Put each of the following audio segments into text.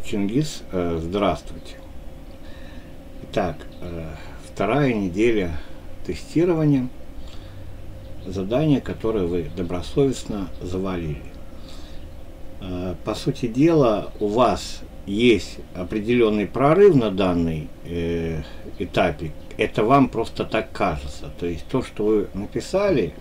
Чингис, здравствуйте. Итак, вторая неделя тестирования, задание, которое вы добросовестно завалили. По сути дела, у вас есть определенный прорыв на данной этапе. Это вам просто так кажется. То есть то, что вы написали,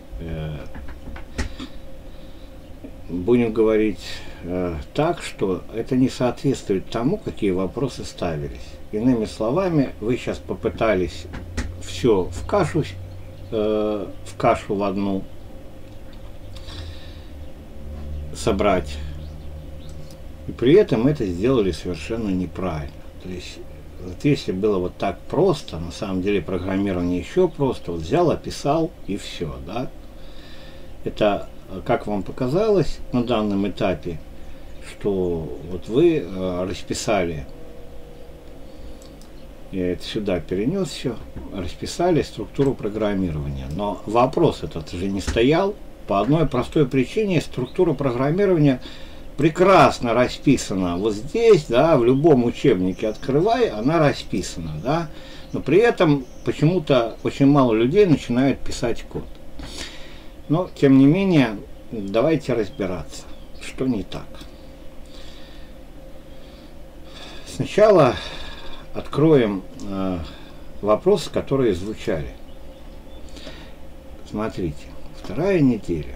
будем говорить так, что это не соответствует тому, какие вопросы ставились. Иными словами, вы сейчас попытались все в кашу в одну собрать, и при этом это сделали совершенно неправильно. То есть, вот если было вот так просто, на самом деле программирование еще просто, вот взял, описал и все, да. Это, как вам показалось на данном этапе, что вот вы расписали, я это сюда перенес все, расписали структуру программирования. Но вопрос этот же не стоял по одной простой причине. Структура программирования прекрасно расписана вот здесь, да, в любом учебнике открывай, она расписана, да, но при этом почему-то очень мало людей начинают писать код. Но, тем не менее, давайте разбираться, что не так. Сначала откроем вопросы, которые звучали. Смотрите, вторая неделя.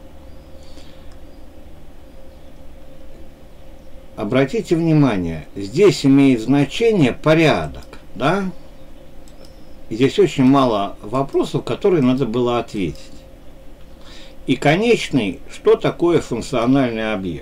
Обратите внимание, здесь имеет значение порядок, да? Здесь очень мало вопросов, которые надо было ответить. И конечный, что такое функциональный объект?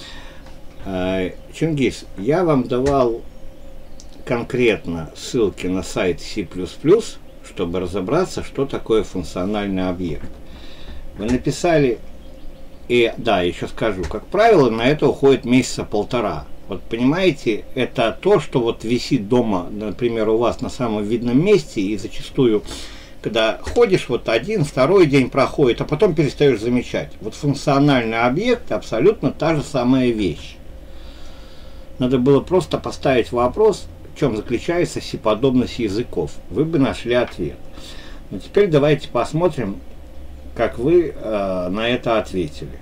Чингис, я вам давал конкретно ссылки на сайт C++, чтобы разобраться, что такое функциональный объект. Вы написали, и да, еще скажу, как правило, на это уходит месяца полтора. Вот понимаете, это то, что вот висит дома, например, у вас на самом видном месте, и зачастую, когда ходишь, вот один, второй день проходит, а потом перестаешь замечать. Вот функциональный объект абсолютно та же самая вещь. Надо было просто поставить вопрос, в чем заключается сеподобность языков. Вы бы нашли ответ. Но теперь давайте посмотрим, как вы на это ответили.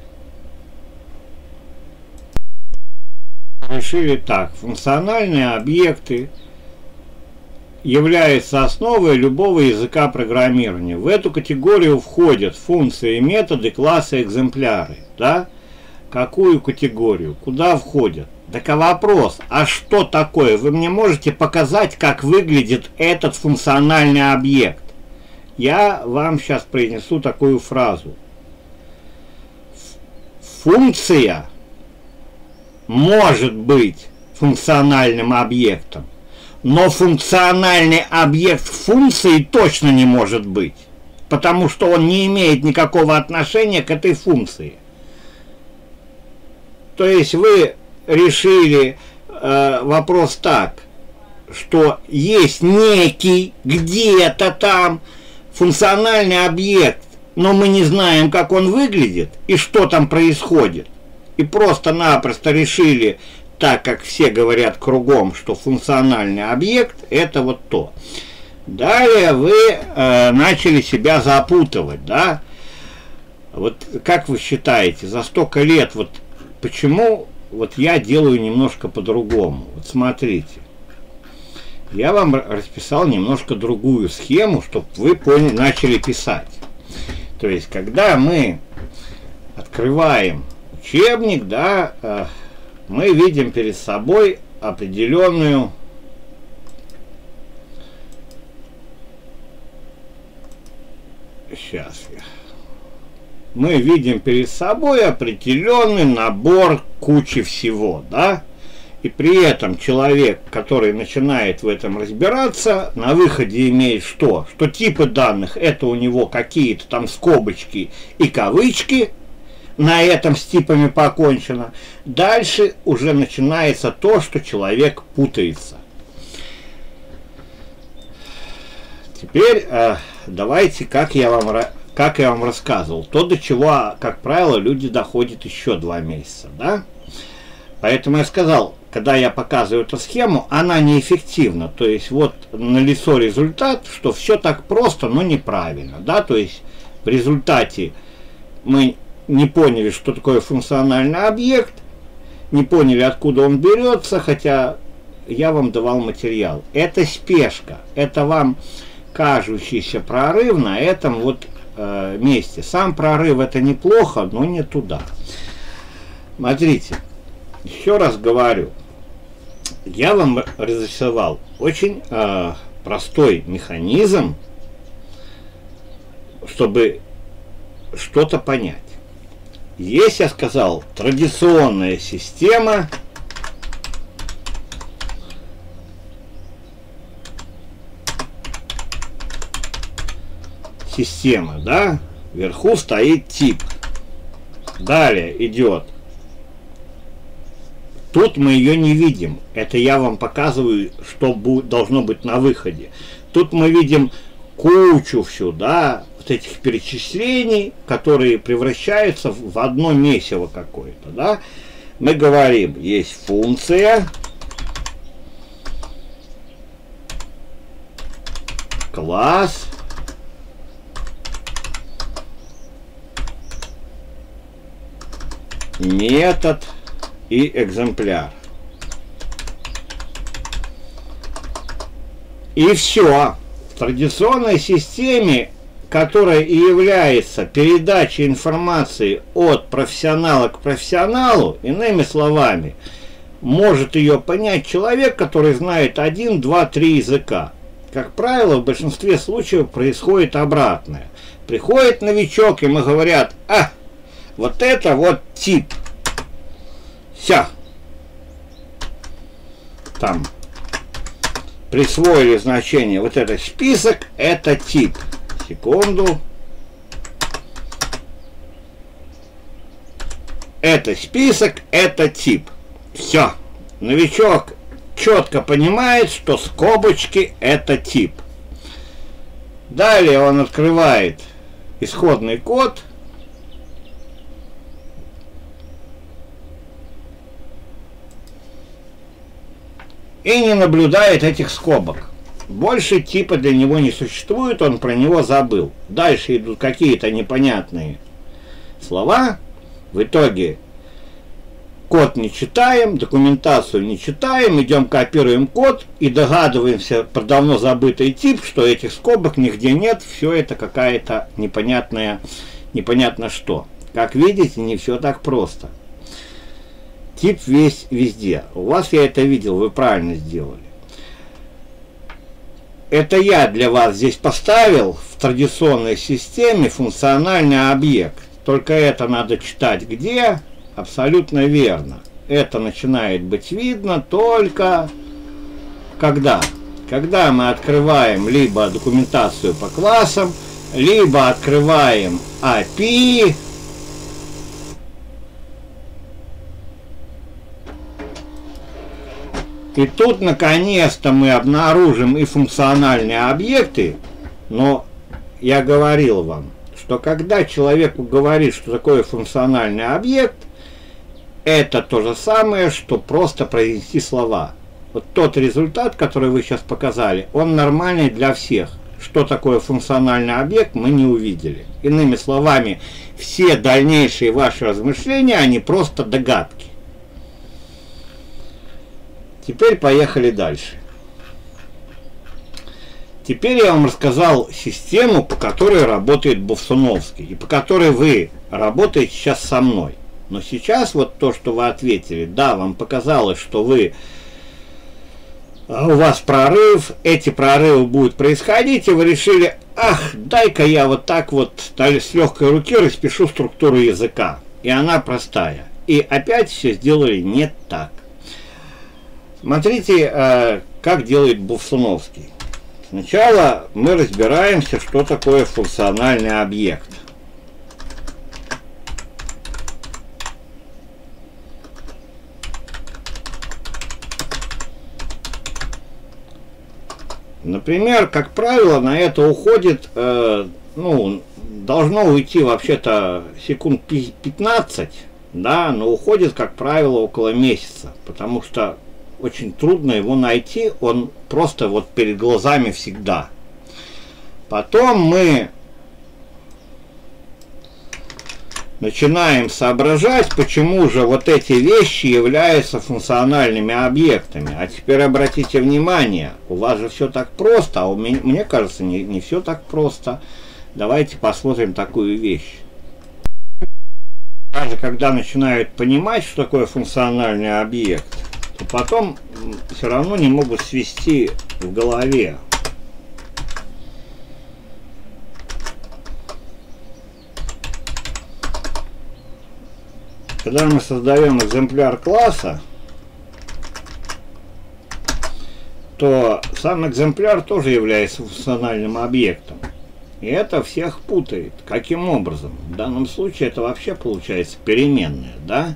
Решили так. Функциональные объекты являются основой любого языка программирования. В эту категорию входят функции, методы, классы, экземпляры. Да? Какую категорию? Куда входят? Так а вопрос, а что такое? Вы мне можете показать, как выглядит этот функциональный объект? Я вам сейчас произнесу такую фразу. Функция может быть функциональным объектом, но функциональный объект функции точно не может быть, потому что он не имеет никакого отношения к этой функции. То есть вы решили вопрос так, что есть некий где-то там функциональный объект, но мы не знаем, как он выглядит и что там происходит. И просто-напросто решили, так как все говорят кругом, что функциональный объект это вот то. Далее вы начали себя запутывать, да? Вот как вы считаете, за столько лет, вот почему вот я делаю немножко по-другому? Вот смотрите. Я вам расписал немножко другую схему, чтобы вы поняли, начали писать. То есть, когда мы открываем учебник, да, мы видим перед собой определенную мы видим перед собой определенный набор кучи всего, да? И при этом человек, который начинает в этом разбираться, на выходе имеет что? Что типы данных это у него какие-то там скобочки и кавычки, на этом с типами покончено. Дальше уже начинается то, что человек путается. Теперь давайте, как я вам рассказывал, то, до чего, как правило, люди доходят еще 2 месяца, да? Поэтому я сказал, когда я показываю эту схему, она неэффективна. То есть вот налицо результат, что все так просто, но неправильно. Да? То есть в результате мы не поняли, что такое функциональный объект, не поняли, откуда он берется, хотя я вам давал материал. Это спешка, это вам кажущийся прорыв на этом вот месте. Сам прорыв это неплохо, но не туда. Смотрите, еще раз говорю, я вам разрисовал очень простой механизм, чтобы что-то понять. Есть, я сказал, традиционная система, да, вверху стоит тип. Далее идет. Тут мы ее не видим. Это я вам показываю, что должно быть на выходе. Тут мы видим кучу всю, да, вот этих перечислений, которые превращаются в одно месиво какое-то, да. Мы говорим, есть функция, класс, метод и экземпляр. И все. В традиционной системе, которая и является передачей информации от профессионала к профессионалу, иными словами, может ее понять человек, который знает 1, 2, 3 языка. Как правило, в большинстве случаев происходит обратное. Приходит новичок, ему говорят, вот это вот тип. Все. Там присвоили значение. Вот этот список, это тип. Секунду. Это список, это тип. Все. Новичок четко понимает, что скобочки это тип. Далее он открывает исходный код. И не наблюдает этих скобок. Больше типа для него не существует, он про него забыл. Дальше идут какие-то непонятные слова. В итоге код не читаем, документацию не читаем, идем копируем код и догадываемся про давно забытый тип, что этих скобок нигде нет, все это какая-то непонятно что. Как видите, не все так просто. Тип везде. У вас я это видел, вы правильно сделали. Это я для вас здесь поставил в традиционной системе функциональный объект. Только это надо читать где? Абсолютно верно. Это начинает быть видно только когда? Когда мы открываем либо документацию по классам, либо открываем API. И тут наконец-то мы обнаружим и функциональные объекты, но я говорил вам, что когда человеку говорит, что такое функциональный объект, это то же самое, что просто произнести слова. Вот тот результат, который вы сейчас показали, он нормальный для всех. Что такое функциональный объект, мы не увидели. Иными словами, все дальнейшие ваши размышления, они просто догадки. Теперь поехали дальше. Теперь я вам рассказал систему, по которой работает Бовсуновский, и по которой вы работаете сейчас со мной. Но сейчас вот то, что вы ответили, да, вам показалось, что у вас прорыв, эти прорывы будут происходить, и вы решили, дай-ка я вот так вот с легкой руки распишу структуру языка. И она простая. И опять все сделали не так. Смотрите, как делает Бовсуновский. Сначала мы разбираемся, что такое функциональный объект. Например, как правило, на это уходит, должно уйти вообще-то секунд 15, да, но уходит, как правило, около месяца, потому что очень трудно его найти, он просто вот перед глазами всегда. Потом мы начинаем соображать, почему же вот эти вещи являются функциональными объектами. А теперь обратите внимание, у вас же все так просто, а у меня, мне кажется, не все так просто. Давайте посмотрим такую вещь. Даже когда начинают понимать, что такое функциональный объект, то потом все равно не могут свести в голове. Когда мы создаем экземпляр класса, то сам экземпляр тоже является функциональным объектом. И это всех путает. Каким образом? В данном случае это вообще получается переменная, да?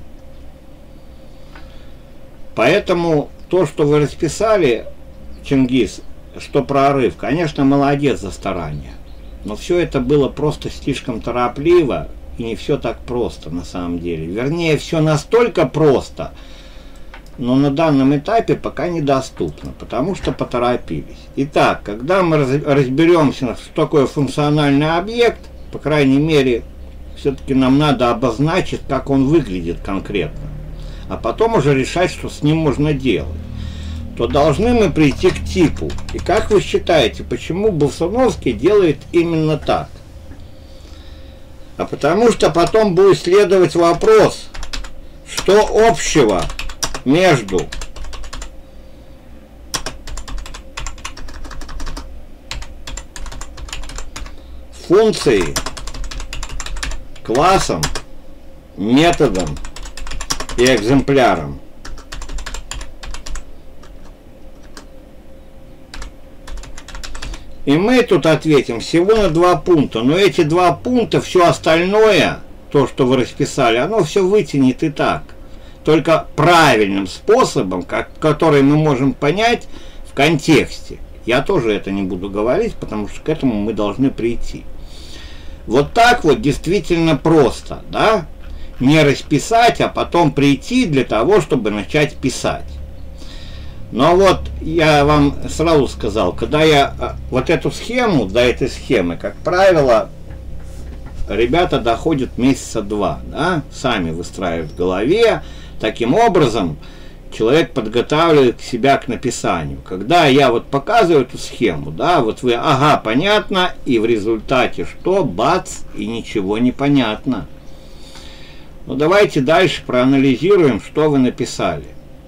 Поэтому то, что вы расписали, Чингис, что прорыв, конечно, молодец за старание. Но все это было просто слишком торопливо, и не все так просто на самом деле. Вернее, все настолько просто, но на данном этапе пока недоступно, потому что поторопились. Итак, когда мы разберемся, что такое функциональный объект, по крайней мере, все-таки нам надо обозначить, как он выглядит конкретно, а потом уже решать, что с ним можно делать, то должны мы прийти к типу. И как вы считаете, почему Болсуновский делает именно так? А потому что потом будет следовать вопрос, что общего между функцией, классом, методом и экземпляром. И мы тут ответим всего на 2 пункта, но эти 2 пункта, все остальное, то, что вы расписали, оно все вытянет и так. Только правильным способом, который мы можем понять в контексте. Я тоже это не буду говорить, потому что к этому мы должны прийти. Вот так вот действительно просто, да? Не расписать, а потом прийти для того, чтобы начать писать. Но вот я вам сразу сказал, когда я вот эту схему, до этой схемы, как правило, ребята доходят месяца 2, да? Сами выстраивают в голове. Таким образом, человек подготавливает себя к написанию. Когда я вот показываю эту схему, да, вот вы, ага, понятно, и в результате что? Бац, и ничего не понятно. Ну, давайте дальше проанализируем, что вы написали.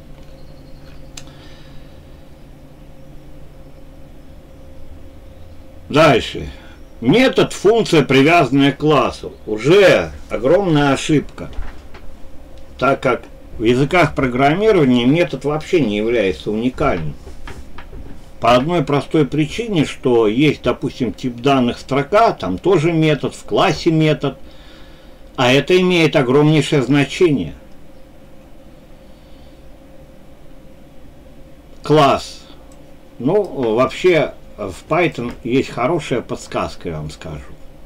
Дальше. Метод, функция, привязанная к классу. Уже огромная ошибка. Так как в языках программирования метод вообще не является уникальным. По одной простой причине, что есть, допустим, тип данных строка, там тоже метод, в классе метод, а это имеет огромнейшее значение. Класс. Ну, вообще, в Python есть хорошая подсказка, я вам скажу.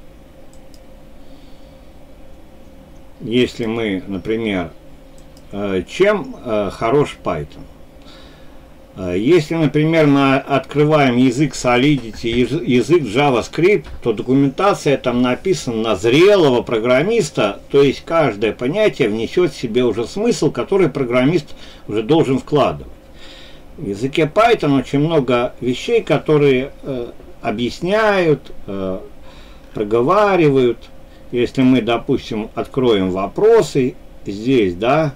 Если мы, например, чем хорош Python? Если, например, мы открываем язык Solidity, язык JavaScript, то документация там написана на зрелого программиста, то есть каждое понятие внесет в себе уже смысл, который программист уже должен вкладывать. В языке Python очень много вещей, которые объясняют, проговаривают. Если мы, допустим, откроем вопросы здесь, да,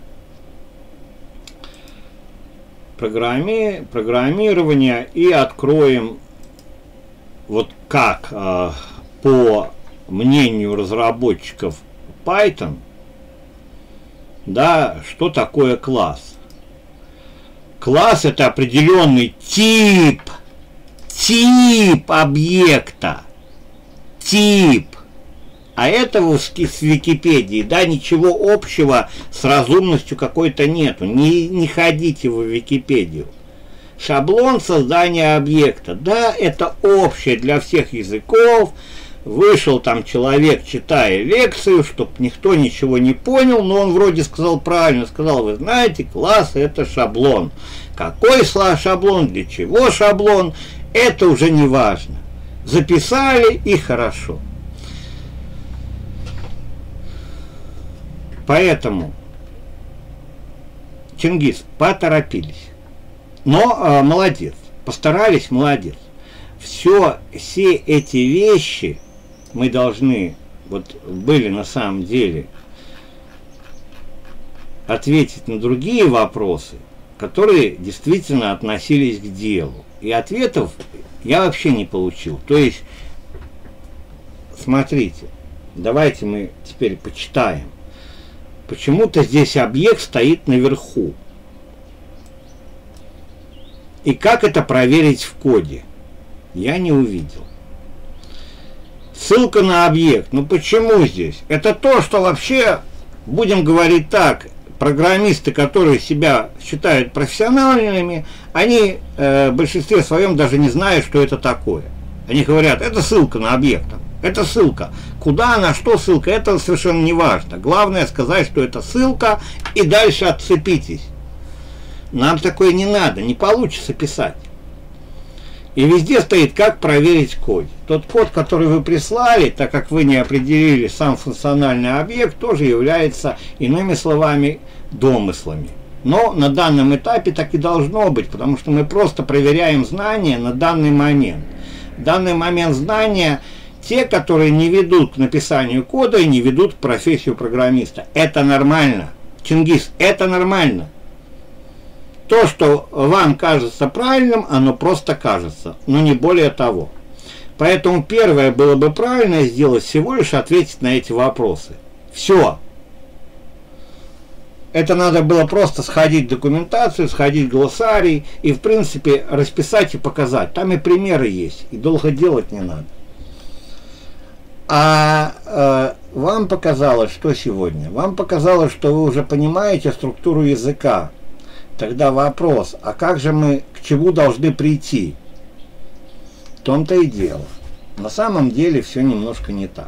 программирование, и откроем, вот как по мнению разработчиков Python, да, что такое класс. Класс — это определенный тип объекта, тип. А этого с Википедии, да, ничего общего с разумностью какой-то нету. Не ходите в Википедию. Шаблон создания объекта, да, это общее для всех языков, Вышел там человек, читая лекцию, чтобы никто ничего не понял, но он вроде сказал правильно, сказал: вы знаете, классы — это шаблон. Какой шаблон, для чего шаблон, это уже не важно. Записали и хорошо. Поэтому, Чингис, поторопились. Но молодец, постарались, молодец. Все эти вещи мы должны, вот были на самом деле, ответить на другие вопросы, которые действительно относились к делу. И ответов я вообще не получил. То есть, смотрите, давайте мы теперь почитаем. Почему-то здесь объект стоит наверху. И как это проверить в коде? Я не увидел. Ссылка на объект. Ну почему здесь? Это то, что вообще, будем говорить так, программисты, которые себя считают профессиональными, они в большинстве своем даже не знают, что это такое. Они говорят: это ссылка на объект. Это ссылка. Куда, на что ссылка, это совершенно не важно. Главное сказать, что это ссылка, и дальше отцепитесь. Нам такое не надо, не получится писать. И везде стоит, как проверить код. Тот код, который вы прислали, так как вы не определили сам функциональный объект, тоже является, иными словами, домыслами. Но на данном этапе так и должно быть, потому что мы просто проверяем знания на данный момент. В данный момент знания те, которые не ведут к написанию кода и не ведут к профессию программиста. Это нормально. Чингис, это нормально. То, что вам кажется правильным, оно просто кажется, но не более того. Поэтому первое было бы правильно сделать всего лишь ответить на эти вопросы. Все. Это надо было просто сходить в документацию, сходить в глоссарий и, в принципе, расписать и показать. Там и примеры есть, и долго делать не надо. А вам показалось, что сегодня? Вам показалось, что вы уже понимаете структуру языка. Тогда вопрос: а как же мы к чему должны прийти? В том-то и дело. На самом деле все немножко не так.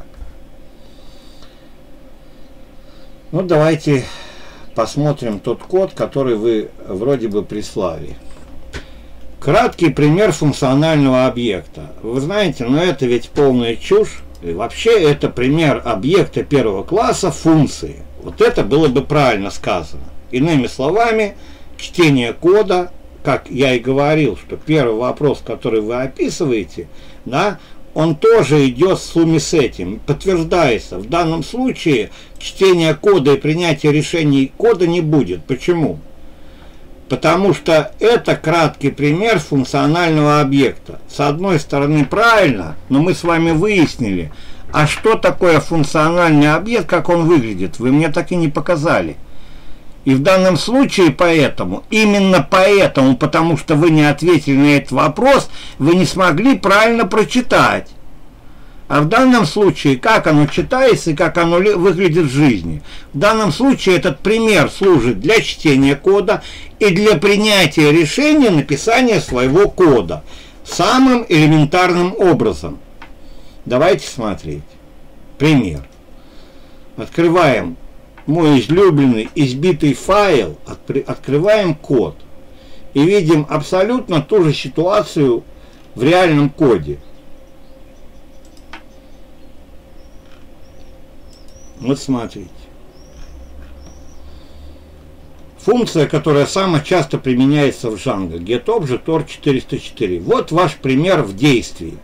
Ну, давайте посмотрим тот код, который вы вроде бы прислали. Краткий пример функционального объекта. Вы знаете, но это ведь полная чушь. И вообще это пример объекта первого класса функции. Вот это было бы правильно сказано. Иными словами, чтение кода, как я и говорил, что первый вопрос, который вы описываете, да, он тоже идет в сумме с этим, подтверждается. В данном случае чтение кода и принятие решений кода не будет. Почему? Потому что это краткий пример функционального объекта. С одной стороны правильно, но мы с вами выяснили, а что такое функциональный объект, как он выглядит, вы мне так и не показали. И в данном случае поэтому, именно поэтому, потому что вы не ответили на этот вопрос, вы не смогли правильно прочитать. А в данном случае, как оно читается и как оно выглядит в жизни. В данном случае этот пример служит для чтения кода и для принятия решения написания своего кода самым элементарным образом. Давайте смотреть. Пример. Открываем мой излюбленный избитый файл, открываем код и видим абсолютно ту же ситуацию в реальном коде. Вот смотрите. Функция, которая самая часто применяется в Django, getObject OR404. Вот ваш пример в действии.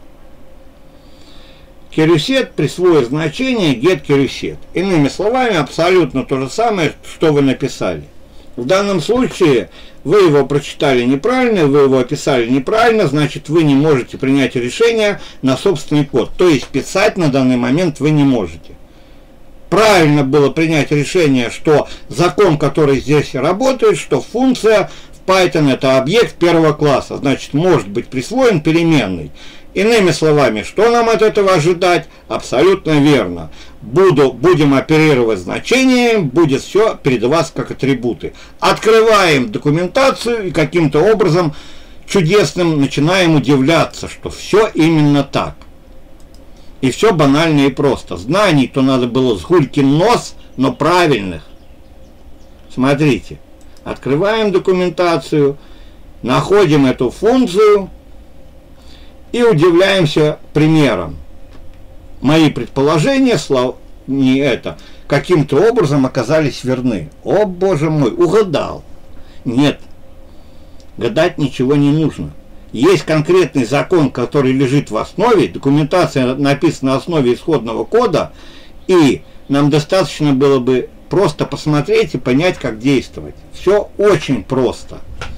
QRUSET присвоит значение getQRUSET. Иными словами, абсолютно то же самое, что вы написали. В данном случае вы его прочитали неправильно, вы его описали неправильно, значит, вы не можете принять решение на собственный код. То есть писать на данный момент вы не можете. Правильно было принять решение, что закон, который здесь работает, что функция в Python это объект первого класса, значит, может быть присвоен переменной. Иными словами, что нам от этого ожидать? Абсолютно верно. Будем оперировать значением, будет все перед вас как атрибуты. Открываем документацию и каким-то образом чудесным начинаем удивляться, что все именно так. И все банально и просто. Знаний-то надо было с гулькин нос, но правильных. Смотрите. Открываем документацию, находим эту функцию и удивляемся примером. Мои предположения, не это, каким-то образом оказались верны. О, боже мой, угадал. Нет, гадать ничего не нужно. Есть конкретный закон, который лежит в основе, документация написана на основе исходного кода, и нам достаточно было бы просто посмотреть и понять, как действовать. Все очень просто.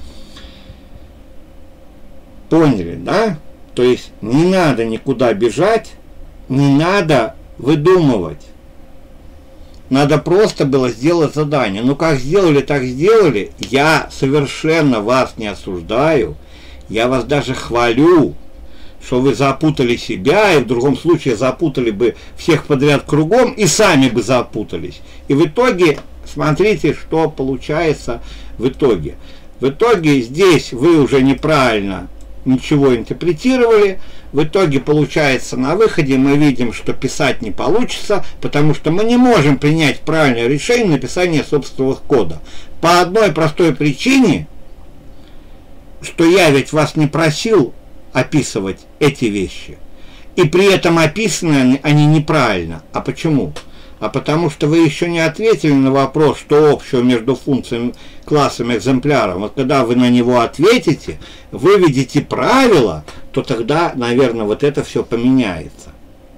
Поняли, да? То есть не надо никуда бежать, не надо выдумывать. Надо просто было сделать задание. Ну как сделали, так сделали. Я совершенно вас не осуждаю. Я вас даже хвалю, что вы запутали себя, и в другом случае запутали бы всех подряд кругом, и сами бы запутались. И в итоге, смотрите, что получается в итоге. В итоге здесь вы уже неправильно ничего интерпретировали. В итоге получается на выходе мы видим, что писать не получится, потому что мы не можем принять правильное решение написания собственного кода. По одной простой причине, что я ведь вас не просил описывать эти вещи. И при этом описаны они неправильно. А почему? А потому что вы еще не ответили на вопрос, что общего между функциями, классом и экземпляром. Вот когда вы на него ответите, выведете правила, то тогда, наверное, вот это все поменяется.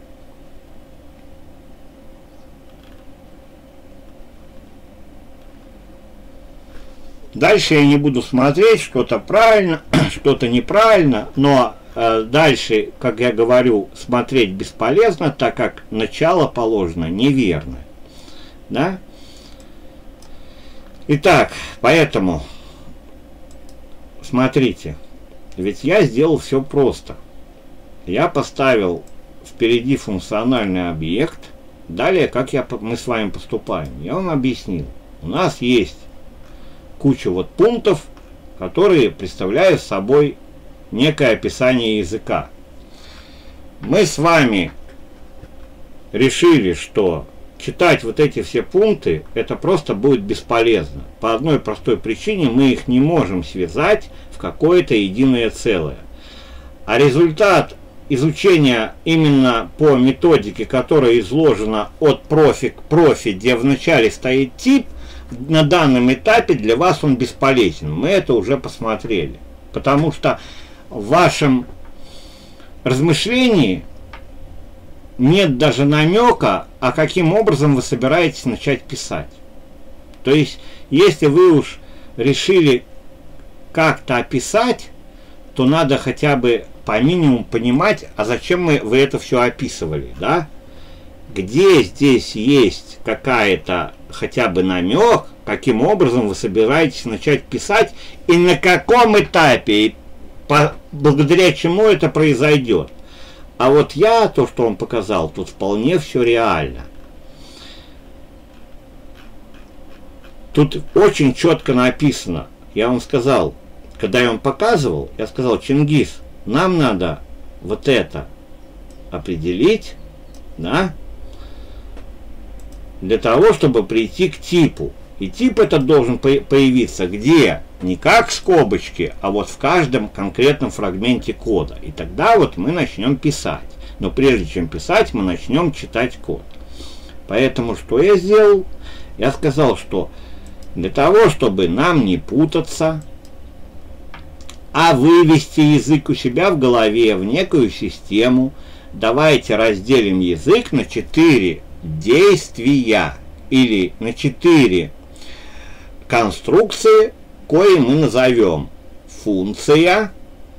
Дальше я не буду смотреть, что-то правильно, что-то неправильно, но дальше, как я говорю, смотреть бесполезно, так как начало положено неверно. Да? Итак, поэтому, смотрите, ведь я сделал все просто. Я поставил впереди функциональный объект. Далее, как мы с вами поступаем, я вам объяснил. У нас есть куча вот пунктов, которые представляют собой некое описание языка. Мы с вами решили, что читать вот эти все пункты, это просто будет бесполезно. По одной простой причине: мы их не можем связать в какое-то единое целое. А результат изучения именно по методике, которая изложена от профи к профи, где в начале стоит тип, на данном этапе для вас он бесполезен. Мы это уже посмотрели. Потому что в вашем размышлении нет даже намека, а каким образом вы собираетесь начать писать. То есть, если вы уж решили как-то описать, то надо хотя бы по минимуму понимать, а зачем вы это все описывали, да? Где здесь есть какая-то хотя бы намек, каким образом вы собираетесь начать писать и на каком этапе, и благодаря чему это произойдет. А вот то, что он показал, тут вполне все реально. Тут очень четко написано. Я вам сказал, когда я вам показывал, я сказал: Чингис, нам надо вот это определить, да, для того, чтобы прийти к типу. И тип этот должен появиться где? Не как скобочки, а вот в каждом конкретном фрагменте кода. И тогда вот мы начнем писать. Но прежде чем писать, мы начнем читать код. Поэтому что я сделал? Я сказал, что для того, чтобы нам не путаться, а вывести язык у себя в голове в некую систему, давайте разделим язык на 4 действия или на 4 конструкции, кои мы назовем функция,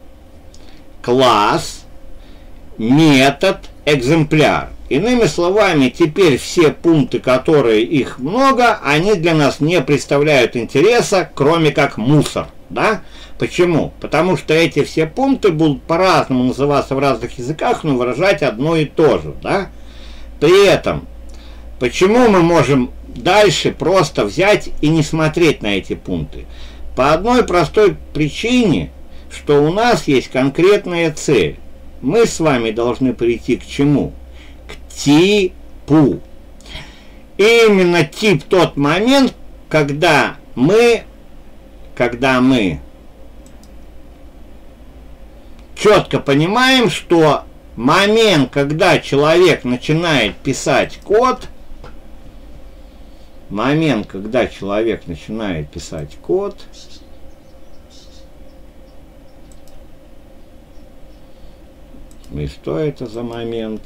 класс, метод, экземпляр. Иными словами, теперь все пункты, которые их много, они для нас не представляют интереса, кроме как мусор. Да? Почему? Потому что эти все пункты будут по-разному называться в разных языках, но выражать одно и то же. Да? При этом, почему мы можем дальше просто взять и не смотреть на эти пункты? По одной простой причине, что у нас есть конкретная цель. Мы с вами должны прийти к чему? типу. Именно тип тот момент, когда мы четко понимаем, что момент, когда человек начинает писать код, и что это за момент?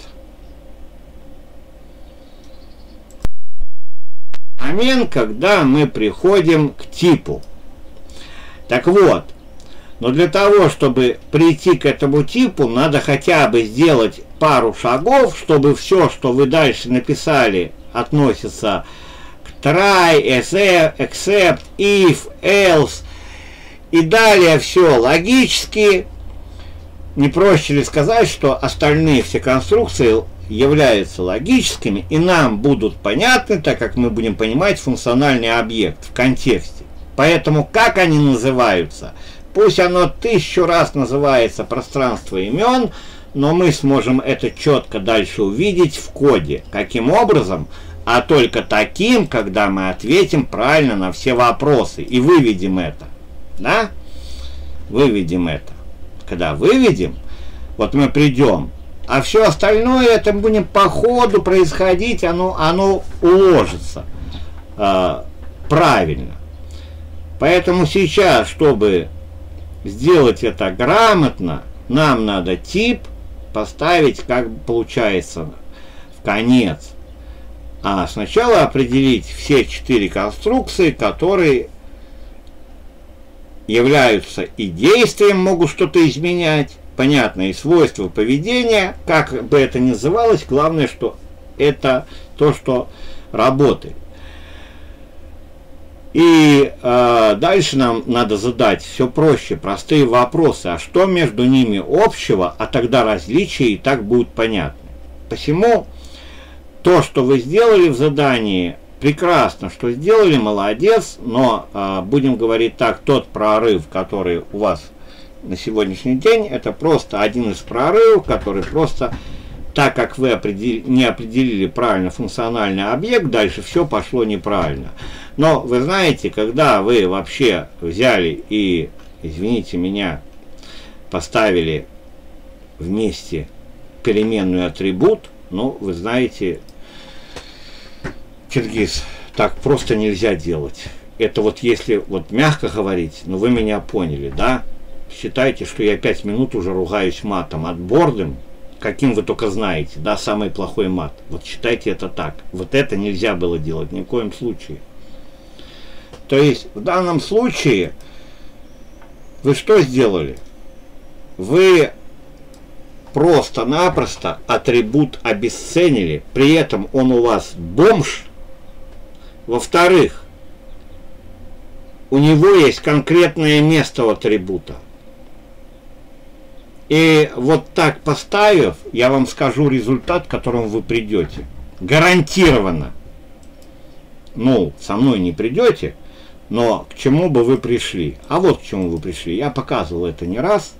Момент, когда мы приходим к типу. Так вот, но для того, чтобы прийти к этому типу, надо хотя бы сделать пару шагов, чтобы все, что вы дальше написали, относится к try, except, if, else и далее все логически. Не проще ли сказать, что остальные все конструкции являются логическими и нам будут понятны, так как мы будем понимать функциональный объект в контексте. Поэтому как они называются? Пусть оно 1000 раз называется пространство имен, но мы сможем это четко дальше увидеть в коде. Каким образом? А только таким, когда мы ответим правильно на все вопросы и выведем это. Да? Выведем это. Когда выведем, вот мы придем, а все остальное это будет по ходу происходить, оно уложится правильно. Поэтому сейчас, чтобы сделать это грамотно, нам надо тип поставить, как получается, в конец. А сначала определить все 4 конструкции, которые являются и действием, могут что-то изменять, понятно, и свойства поведения, как бы это ни называлось, главное, что это то, что работает. И дальше нам надо задать все проще, простые вопросы, а что между ними общего, а тогда различия и так будут понятны. Посему то, что вы сделали в задании, прекрасно, что сделали, молодец, но будем говорить так, тот прорыв, который у вас на сегодняшний день, это просто один из прорывов, который просто, так как вы не определили правильно функциональный объект, дальше все пошло неправильно. Но вы знаете, когда вы вообще взяли и, извините меня, поставили вместе переменную атрибут, ну, вы знаете, Чингис, так просто нельзя делать. Это вот если вот мягко говорить, ну вы меня поняли, да? Считайте, что я 5 минут уже ругаюсь матом отборным, каким вы только знаете, да, самый плохой мат. Вот считайте это так. Вот это нельзя было делать ни в коем случае. То есть в данном случае вы что сделали? Вы просто-напросто атрибут обесценили, при этом он у вас бомж. Во-вторых, у него есть конкретное место у атрибута. И вот так поставив, я вам скажу результат, к которому вы придете. Гарантированно. Ну, со мной не придете, но к чему бы вы пришли? А вот к чему вы пришли. Я показывал это не раз.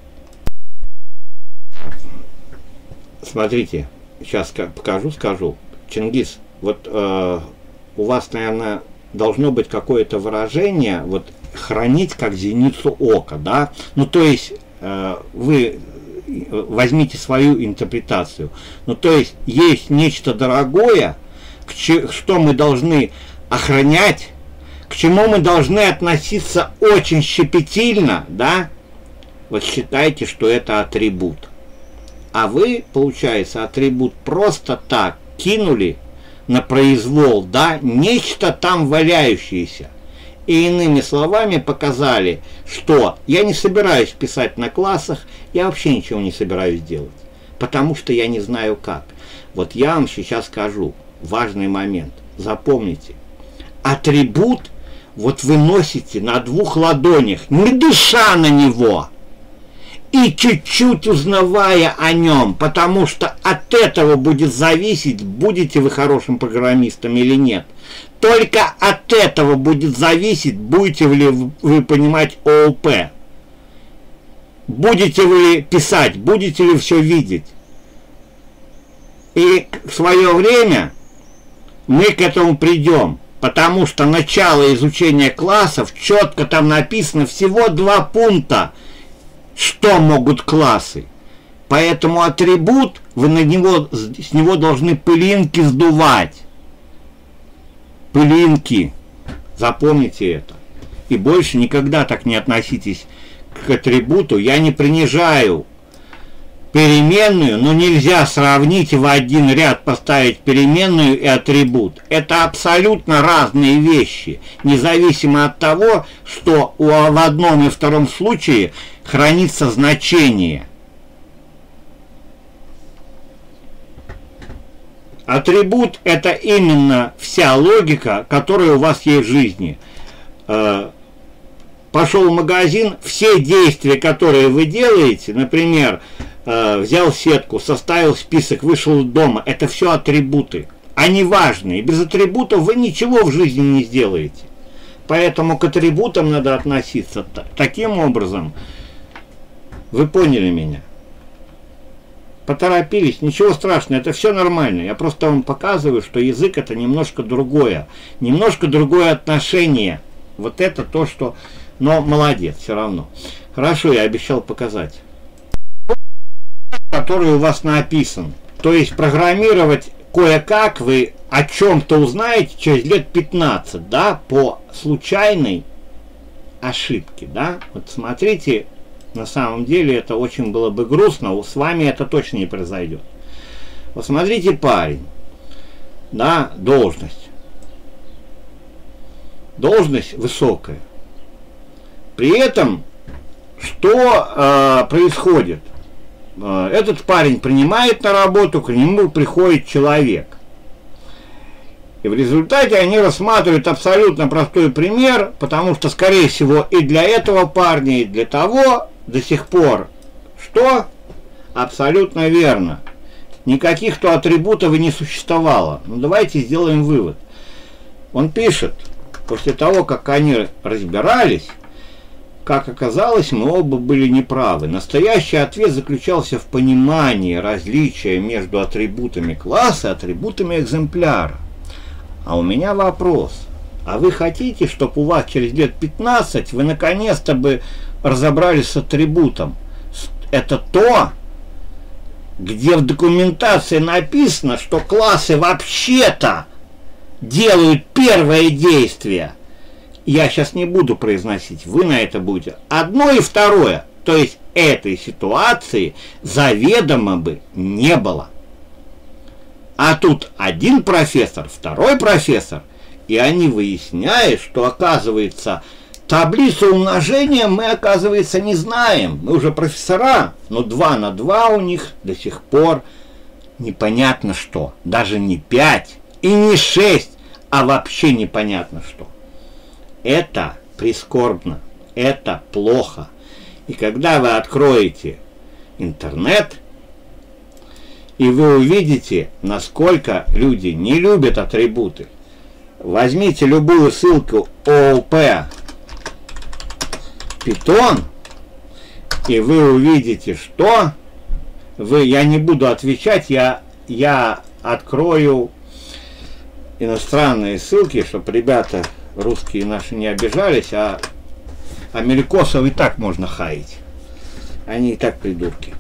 Смотрите, сейчас покажу, скажу. Чингис, вот у вас, наверное, должно быть какое-то выражение, вот хранить как зеницу ока, да? Ну, то есть вы возьмите свою интерпретацию. Ну, то есть нечто дорогое, что мы должны охранять, к чему мы должны относиться очень щепетильно, да? Вот считайте, что это атрибут. А вы, получается, атрибут просто так кинули на произвол, да, нечто там валяющееся. И иными словами показали, что я не собираюсь писать на классах, я вообще ничего не собираюсь делать, потому что я не знаю как. Вот я вам сейчас скажу важный момент. Запомните, атрибут вот вы носите на 2 ладонях, не дыша на него, и чуть-чуть узнавая о нем, потому что от этого будет зависеть, будете вы хорошим программистом или нет. Только от этого будет зависеть, будете ли вы понимать ООП. Будете вы писать, будете ли все видеть. И в свое время мы к этому придем, потому что начало изучения классов, четко там написано всего 2 пункта, что могут классы. Поэтому атрибут, вы с него должны пылинки сдувать. Пылинки. Запомните это. И больше никогда так не относитесь к атрибуту. Я не принижаю переменную, но нельзя сравнить и в один ряд поставить переменную и атрибут. Это абсолютно разные вещи, независимо от того, что в одном и втором случае хранится значение. Атрибут – это именно вся логика, которая у вас есть в жизни. Пошел в магазин, все действия, которые вы делаете, например, взял сетку, составил список, вышел из дома, это все атрибуты. Они важны, и без атрибутов вы ничего в жизни не сделаете. Поэтому к атрибутам надо относиться таким образом. Вы поняли меня? Поторопились, ничего страшного, это все нормально. Я просто вам показываю, что язык это немножко другое отношение. Вот это то, что... Но молодец, все равно. Хорошо, я обещал показать. Который у вас написан. То есть программировать кое-как вы о чем-то узнаете через лет 15, да, по случайной ошибке, да. Вот смотрите, на самом деле это очень было бы грустно, с вами это точно не произойдет. Вот смотрите, парень, да, должность. Должность высокая. При этом, что происходит? Этот парень принимает на работу, к нему приходит человек. И в результате они рассматривают абсолютно простой пример, потому что, скорее всего, и для этого парня, и для того до сих пор, что абсолютно верно. Никаких то атрибутов и не существовало. Ну давайте сделаем вывод. Он пишет, после того, как они разбирались, как оказалось, мы оба были неправы. Настоящий ответ заключался в понимании различия между атрибутами класса и атрибутами экземпляра. А у меня вопрос. А вы хотите, чтобы у вас через лет 15 вы наконец-то бы разобрались с атрибутом? Это то, где в документации написано, что классы вообще-то делают первое действие. Я сейчас не буду произносить, вы на это будете. Одно и второе. То есть этой ситуации заведомо бы не было. А тут один профессор, второй профессор, и они выясняют, что, оказывается, таблицу умножения мы, оказывается, не знаем. Мы уже профессора, но 2 на 2 у них до сих пор непонятно что. Даже не 5 и не 6, а вообще непонятно что. Это прискорбно, это плохо. И когда вы откроете интернет, и вы увидите, насколько люди не любят атрибуты, возьмите любую ссылку ООП Python, и вы увидите, что я не буду отвечать, я открою иностранные ссылки, чтобы ребята русские наши не обижались, а америкосов и так можно хаять. Они и так придурки.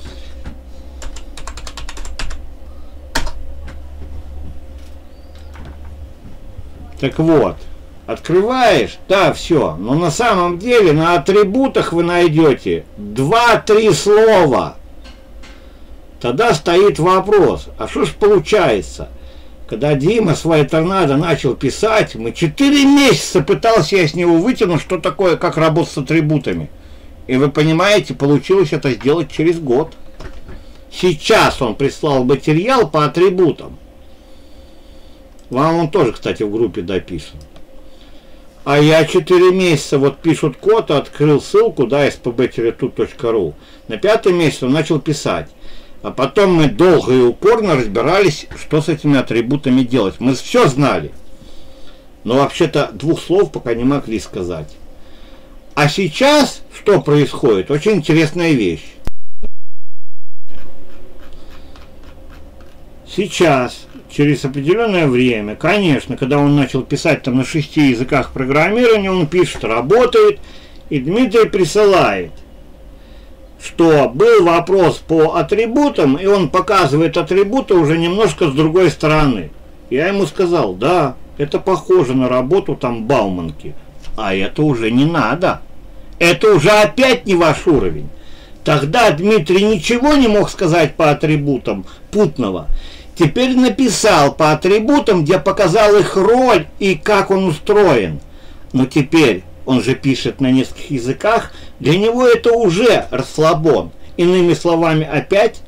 Так вот, открываешь, да, все. Но на самом деле на атрибутах вы найдете 2-3 слова. Тогда стоит вопрос, а что ж получается? Когда Дима свой торнадо начал писать, мы 4 месяца пытался я с него вытянуть, что такое, как работать с атрибутами. И вы понимаете, получилось это сделать через год. Сейчас он прислал материал по атрибутам. Вам он тоже, кстати, в группе дописан. А я 4 месяца, вот пишут код, открыл ссылку, да, spb-tut.ru. На 5-м месяце он начал писать. А потом мы долго и упорно разбирались, что с этими атрибутами делать. Мы все знали. Но вообще-то 2 слов пока не могли сказать. А сейчас что происходит? Очень интересная вещь. Сейчас, через определенное время, конечно, когда он начал писать там на 6 языках программирования, он пишет, работает, и Дмитрий присылает, что был вопрос по атрибутам, и он показывает атрибуты уже немножко с другой стороны. Я ему сказал, да, это похоже на работу там Бауманки, а это уже не надо. Это уже опять не ваш уровень. Тогда Дмитрий ничего не мог сказать по атрибутам путного. Теперь написал по атрибутам, где показал их роль и как он устроен. Но теперь он же пишет на нескольких языках, для него это уже расслабон. Иными словами, опять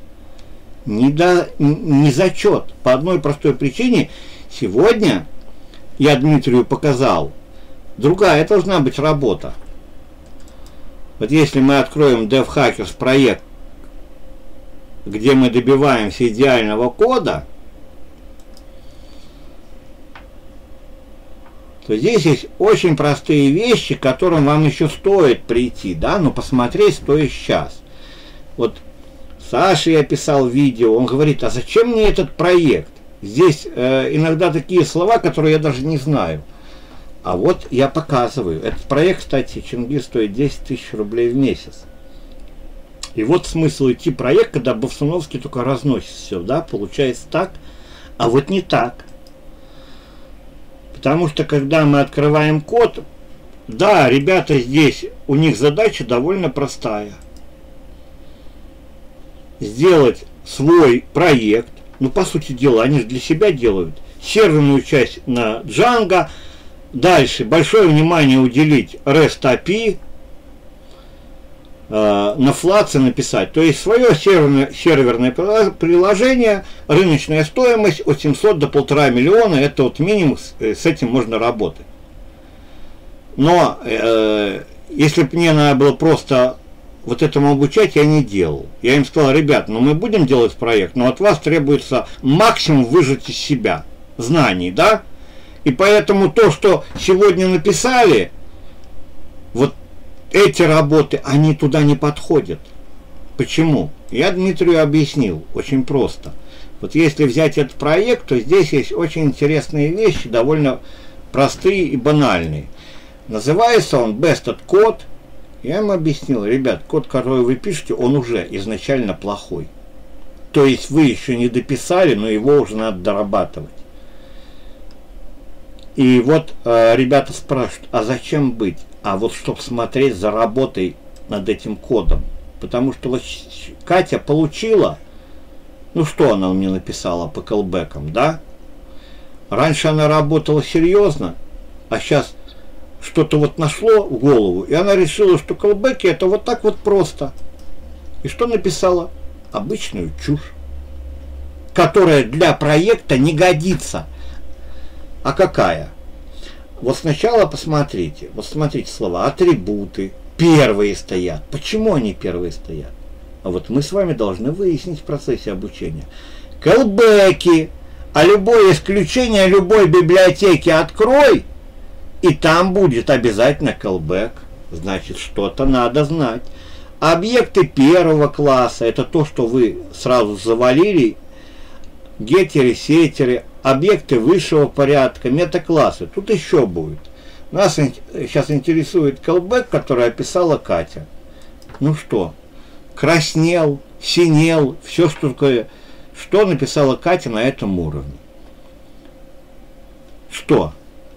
не зачет. По одной простой причине, сегодня я Дмитрию показал, другая должна быть работа. Вот если мы откроем DevHackers проект, где мы добиваемся идеального кода, то здесь есть очень простые вещи, к которым вам еще стоит прийти, да, но посмотреть стоит сейчас. Вот Саше я писал видео, он говорит, а зачем мне этот проект? Здесь иногда такие слова, которые я даже не знаю. А вот я показываю. Этот проект, кстати, Чингис стоит 10 тысяч рублей в месяц. И вот смысл идти проект, когда Бовсуновский только разносит все, да, получается так, а вот не так. Потому что, когда мы открываем код, да, ребята здесь, у них задача довольно простая. Сделать свой проект, ну, по сути дела, они же для себя делают, серверную часть на Django, дальше большое внимание уделить REST API, на Flatse написать, то есть свое серверное приложение, рыночная стоимость от 700 до 1,5 миллиона, это вот минимум, с этим можно работать. Но если бы мне надо было просто вот этому обучать, я не делал. Я им сказал, ребят, ну мы будем делать проект, но от вас требуется максимум выжать из себя знаний, да? И поэтому то, что сегодня написали, вот эти работы, они туда не подходят. Почему? Я Дмитрию объяснил, очень просто. Вот если взять этот проект, то здесь есть очень интересные вещи, довольно простые и банальные. Называется он Bested Code. Я им объяснил, ребят, код, который вы пишете, он уже изначально плохой. То есть вы еще не дописали, но его уже надо дорабатывать. И вот ребята спрашивают, а зачем быть? А вот чтобы смотреть за работой над этим кодом. Потому что вот Катя получила, ну что она мне написала по callback'ам, да? Раньше она работала серьезно, а сейчас что-то вот нашло в голову, и она решила, что callback'и это вот так вот просто. И что написала? Обычную чушь, которая для проекта не годится. А какая? Вот сначала посмотрите, вот смотрите слова, атрибуты, первые стоят. Почему они первые стоят? А вот мы с вами должны выяснить в процессе обучения. Callback'и, а любое исключение любой библиотеки открой, и там будет обязательно callback. Значит, что-то надо знать. Объекты первого класса, это то, что вы сразу завалили, геттеры, сеттеры, объекты высшего порядка, метаклассы. Тут еще будет. Нас сейчас интересует callback, который описала Катя. Ну что, краснел, синел, все что такое. Что написала Катя на этом уровне? Что?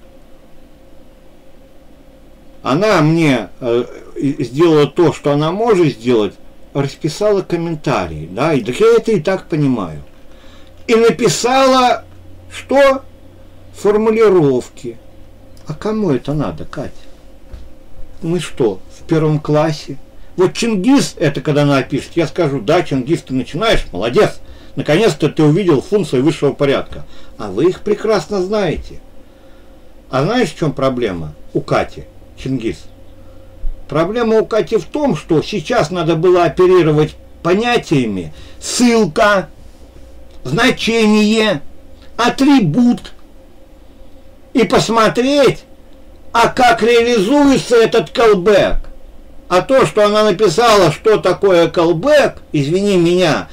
Она мне сделала то, что она может сделать, расписала комментарии, да, и так я это и так понимаю. И написала, что? Формулировки. А кому это надо, Катя? Мы что, в первом классе? Вот Чингис, это когда она пишет, я скажу, да, Чингис, ты начинаешь, молодец, наконец-то ты увидел функции высшего порядка. А вы их прекрасно знаете. А знаешь, в чем проблема у Кати, Чингис? Проблема у Кати в том, что сейчас надо было оперировать понятиями ссылка, значение, атрибут и посмотреть, а как реализуется этот callback. А то, что она написала, что такое callback, извини меня,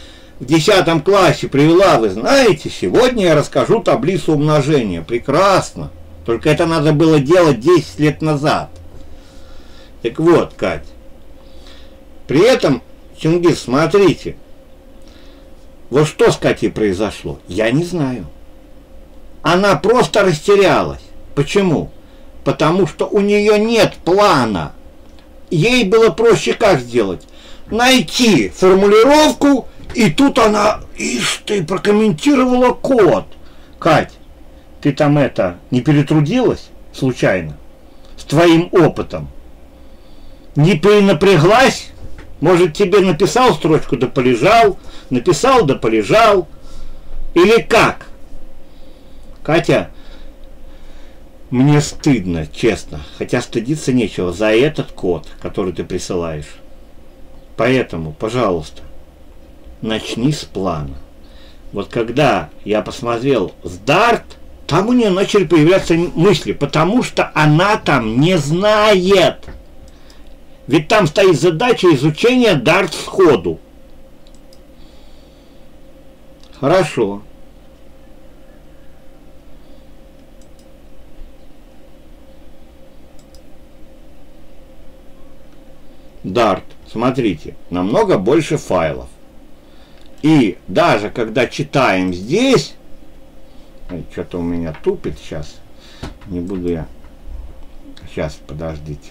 в 10 классе привела, вы знаете, сегодня я расскажу таблицу умножения. Прекрасно. Только это надо было делать 10 лет назад. Так вот, Кать. При этом, Чингис, смотрите. Вот что с Катей произошло? Я не знаю. Она просто растерялась. Почему? Потому что у нее нет плана. Ей было проще как сделать? Найти формулировку, и тут она, ишь ты, прокомментировала код. Кать, ты там не перетрудилась случайно? С твоим опытом? Не перенапряглась? Может, тебе написал строчку, да полежал? Написал, да полежал? Или как? Катя, мне стыдно, честно, хотя стыдиться нечего за этот код, который ты присылаешь. Поэтому, пожалуйста, начни с плана. Вот когда я посмотрел с Dart, там у нее начали появляться мысли, потому что она там не знает. Ведь там стоит задача изучения Dart сходу. Хорошо. Dart, смотрите, намного больше файлов. И даже когда читаем здесь, что-то у меня тупит сейчас, не буду я, сейчас, подождите.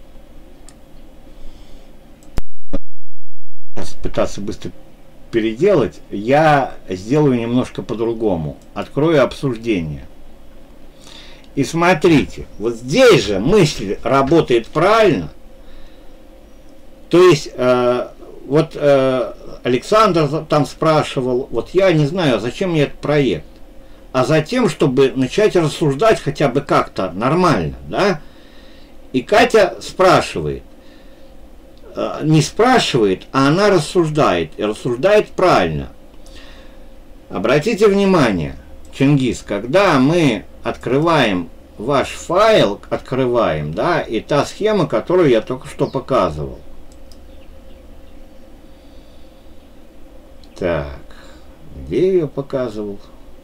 Сейчас пытаться быстро переделать, я сделаю немножко по-другому. Открою обсуждение. И смотрите, вот здесь же мысль работает правильно. То есть, Александр там спрашивал, вот я не знаю, зачем мне этот проект. А затем, чтобы начать рассуждать хотя бы как-то нормально, да? И Катя спрашивает, не спрашивает, а она рассуждает, и рассуждает правильно. Обратите внимание, Чингис, когда мы открываем ваш файл, да, и та схема, которую я только что показывал. Так, где я ее показывал?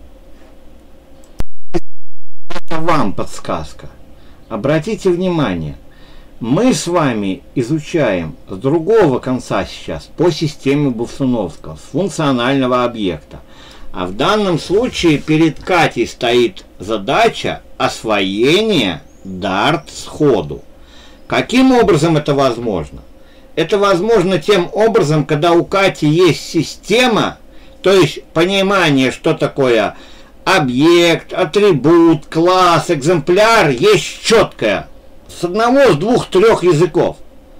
Это вам подсказка. Обратите внимание, мы с вами изучаем с другого конца сейчас по системе Бувсуновского, с функционального объекта. А в данном случае перед Катей стоит задача освоения Dart сходу. Каким образом это возможно? Это возможно тем образом, когда у Кати есть система, то есть понимание, что такое объект, атрибут, класс, экземпляр, есть четкое. С одного, с двух, трех языков.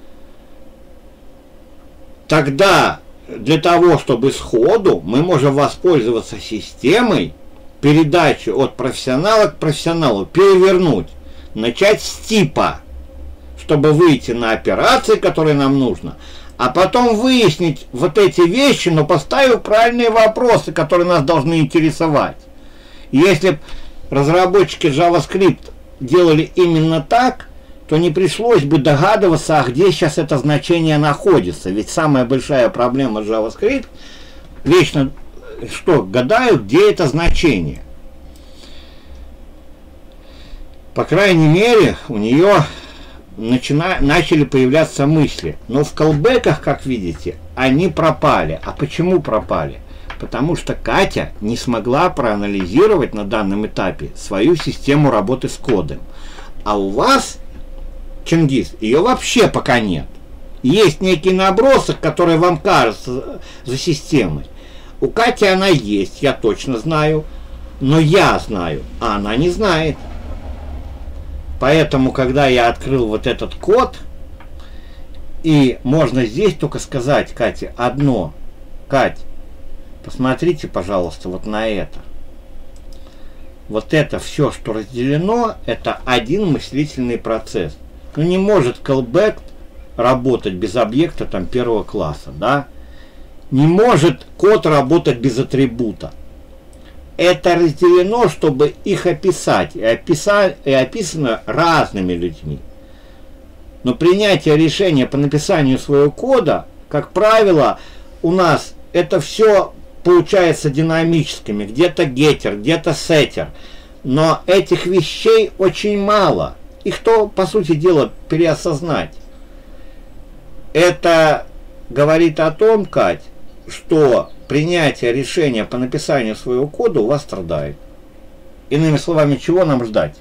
Тогда для того, чтобы сходу, мы можем воспользоваться системой передачи от профессионала к профессионалу, перевернуть, начать с типа, чтобы выйти на операции, которые нам нужно, а потом выяснить вот эти вещи, но поставив правильные вопросы, которые нас должны интересовать. Если разработчики JavaScript делали именно так, то не пришлось бы догадываться, а где сейчас это значение находится. Ведь самая большая проблема JavaScript вечно что гадают, где это значение. По крайней мере, у нее начали появляться мысли. Но в колбеках, как видите, они пропали. А почему пропали? Потому что Катя не смогла проанализировать на данном этапе свою систему работы с кодом. А у вас, Чингис, ее вообще пока нет. Есть некий набросок, который вам кажется за системой. У Кати она есть, я точно знаю. Но я знаю, а она не знает. Поэтому, когда я открыл вот этот код, и можно здесь только сказать Кате одно. Кать, посмотрите, пожалуйста, вот на это. Вот это все, что разделено, это один мыслительный процесс. Ну, не может callback работать без объекта там первого класса, да? Не может код работать без атрибута. Это разделено, чтобы их описать. И описано разными людьми. Но принятие решения по написанию своего кода, как правило, у нас это все получается динамическими, где-то геттер, где-то сеттер, но этих вещей очень мало. Их то, по сути дела, переосознать. Это говорит о том, Кать, что принятие решения по написанию своего кода у вас страдает. Иными словами, чего нам ждать?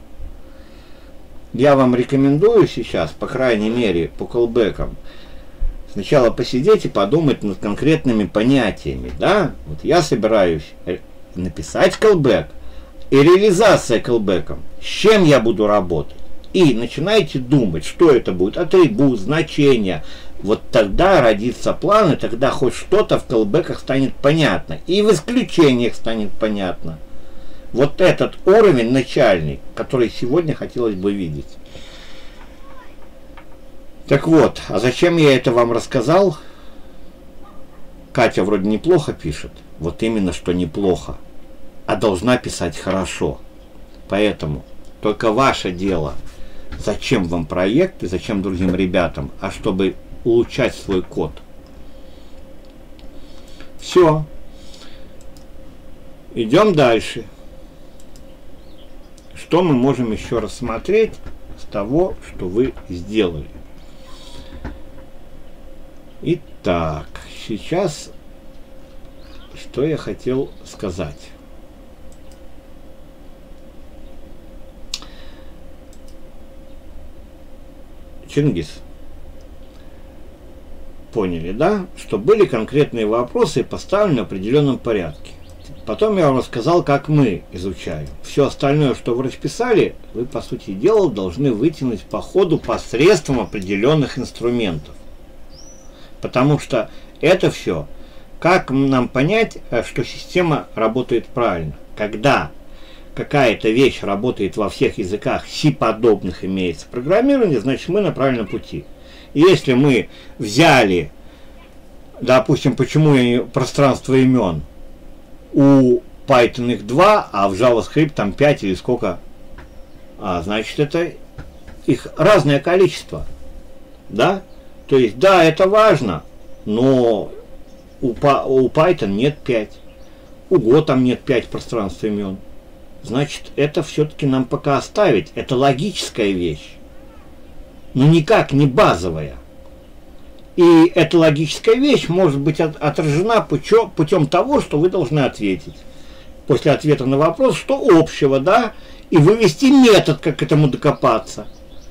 Я вам рекомендую сейчас, по крайней мере, по колбекам, сначала посидеть и подумать над конкретными понятиями. Да? Вот я собираюсь написать колбек и реализация колбеком. С чем я буду работать? И начинайте думать, что это будет. Атрибут, значение. Вот тогда родится план, и тогда хоть что-то в колбеках станет понятно. И в исключениях станет понятно. Вот этот уровень начальный, который сегодня хотелось бы видеть. Так вот, а зачем я это вам рассказал? Катя вроде неплохо пишет. Вот именно, что неплохо. А должна писать хорошо. Поэтому только ваше дело, зачем вам проект и зачем другим ребятам, а чтобы улучшать свой код. Все. Идем дальше. Что мы можем еще рассмотреть с того, что вы сделали? Итак, сейчас что я хотел сказать. Чингис. Поняли, да? Что были конкретные вопросы поставлены в определенном порядке. Потом я вам рассказал, как мы изучаем. Все остальное, что вы расписали, вы, по сути дела, должны вытянуть по ходу посредством определенных инструментов. Потому что это все, как нам понять, что система работает правильно. Когда какая-то вещь работает во всех языках, C-подобных имеется программирование, значит мы на правильном пути. И если мы взяли, допустим, почему пространство имен, у Python их 2, а в JavaScript там 5 или сколько, значит это их разное количество. Да? То есть, да, это важно, но у Python нет 5, у Go там нет 5 пространств имен. Значит, это все-таки нам пока оставить. Это логическая вещь, но никак не базовая. И эта логическая вещь может быть отражена путем того, что вы должны ответить. После ответа на вопрос, что общего, да, и вывести метод, как к этому докопаться.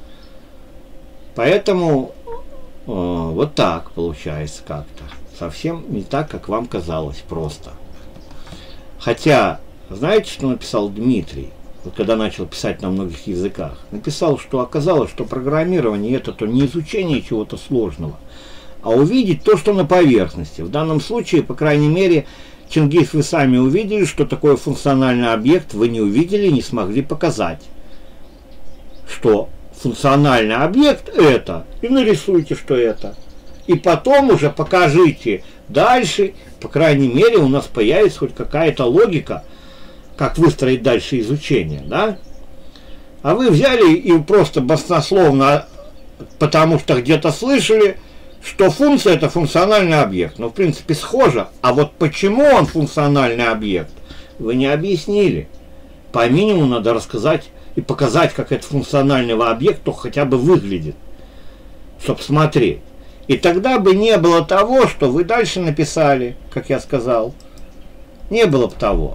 Поэтому вот так получается как-то. Совсем не так, как вам казалось просто. Хотя, знаете, что написал Дмитрий? Вот когда начал писать на многих языках. Написал, что оказалось, что программирование это то не изучение чего-то сложного, а увидеть то, что на поверхности. В данном случае, по крайней мере, Чингис, вы сами увидели, что такое функциональный объект, вы не увидели, не смогли показать, что функциональный объект это, и нарисуйте, что это. И потом уже покажите дальше, по крайней мере, у нас появится хоть какая-то логика, как выстроить дальше изучение, да? А вы взяли и просто баснословно, потому что где-то слышали, что функция это функциональный объект. Ну, в принципе, схоже. А вот почему он функциональный объект, вы не объяснили. По минимуму надо рассказать и показать, как этот функциональный объект то хотя бы выглядит, чтобы смотреть. И тогда бы не было того, что вы дальше написали, как я сказал. Не было бы того.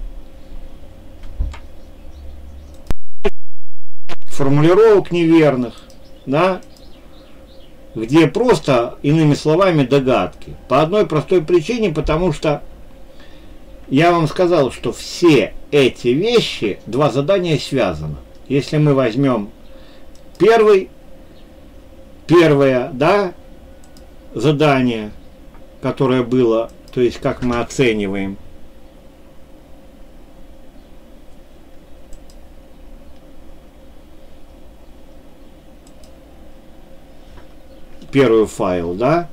Формулировок неверных, да, где просто, иными словами, догадки. По одной простой причине, потому что я вам сказал, что все эти вещи, два задания связаны. Если мы возьмем первое, да, задание, которое было, то есть как мы оцениваем, первый файл, да,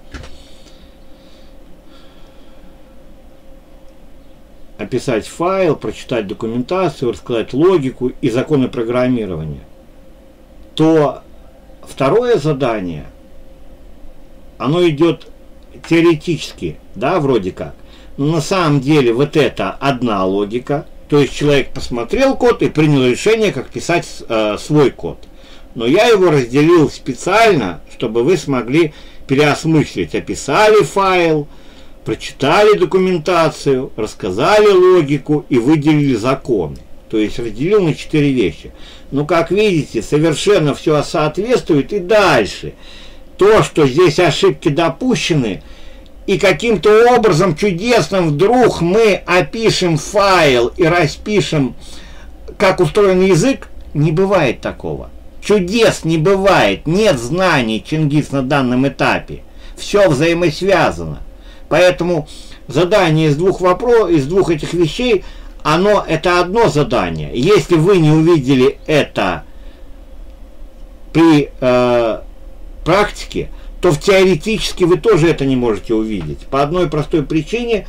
описать файл, прочитать документацию, рассказать логику и законы программирования, то второе задание, оно идет теоретически, да, вроде как, Но на самом деле вот это одна логика. То есть человек посмотрел код и принял решение, как писать свой код. Но я его разделил специально, чтобы вы смогли переосмыслить. Описали файл, прочитали документацию, рассказали логику и выделили законы. То есть разделил на 4 вещи. Но, как видите, совершенно все соответствует и дальше. То, что здесь ошибки допущены, и каким-то образом чудесным вдруг мы опишем файл и распишем, как устроен язык, не бывает такого. Чудес не бывает, нет знаний, Чингис, на данном этапе. Все взаимосвязано. Поэтому задание из двух этих вещей, это одно задание. Если вы не увидели это при практике, то теоретически вы тоже это не можете увидеть. По одной простой причине,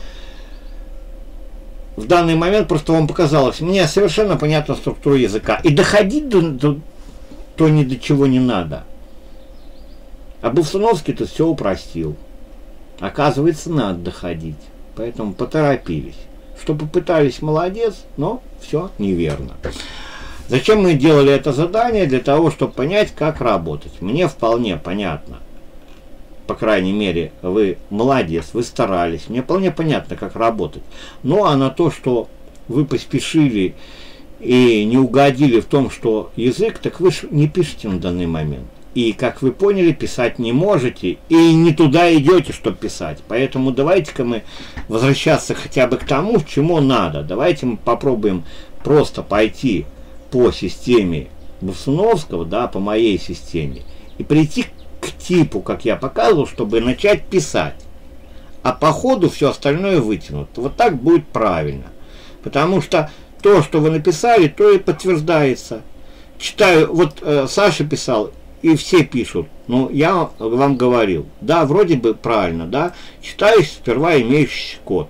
в данный момент просто вам показалось, мне совершенно понятна структура языка. И доходить то ни до чего не надо. А Болсуновский-то все упростил. Оказывается, надо доходить. Поэтому поторопились. Что попытались, молодец, но все неверно. Зачем мы делали это задание? Для того, чтобы понять, как работать. Мне вполне понятно. По крайней мере, вы молодец, вы старались. Мне вполне понятно, как работать. Ну, а на то, что вы поспешили и не угодили в том, что язык, так вы же не пишете на данный момент. И, как вы поняли, писать не можете, и не туда идете, чтобы писать. Поэтому давайте-ка мы возвращаться хотя бы к тому, к чему надо. Давайте мы попробуем просто пойти по системе Болсуновского, да, по моей системе, и прийти к типу, как я показывал, чтобы начать писать. А по ходу все остальное вытянут. Вот так будет правильно. Потому что то, что вы написали, то и подтверждается. Читаю, вот Саша писал, и все пишут. Ну, я вам говорил. Да, вроде бы правильно, да. Читаю сперва имеющийся код.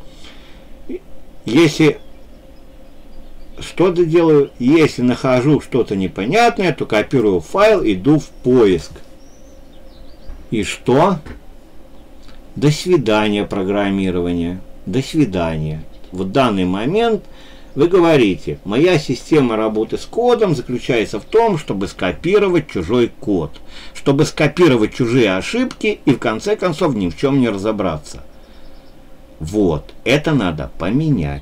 Если что-то делаю, если нахожу что-то непонятное, то копирую файл, иду в поиск. И что? До свидания, программирование. До свидания. В данный момент вы говорите, моя система работы с кодом заключается в том, чтобы скопировать чужой код, чтобы скопировать чужие ошибки и в конце концов ни в чем не разобраться. Вот, это надо поменять.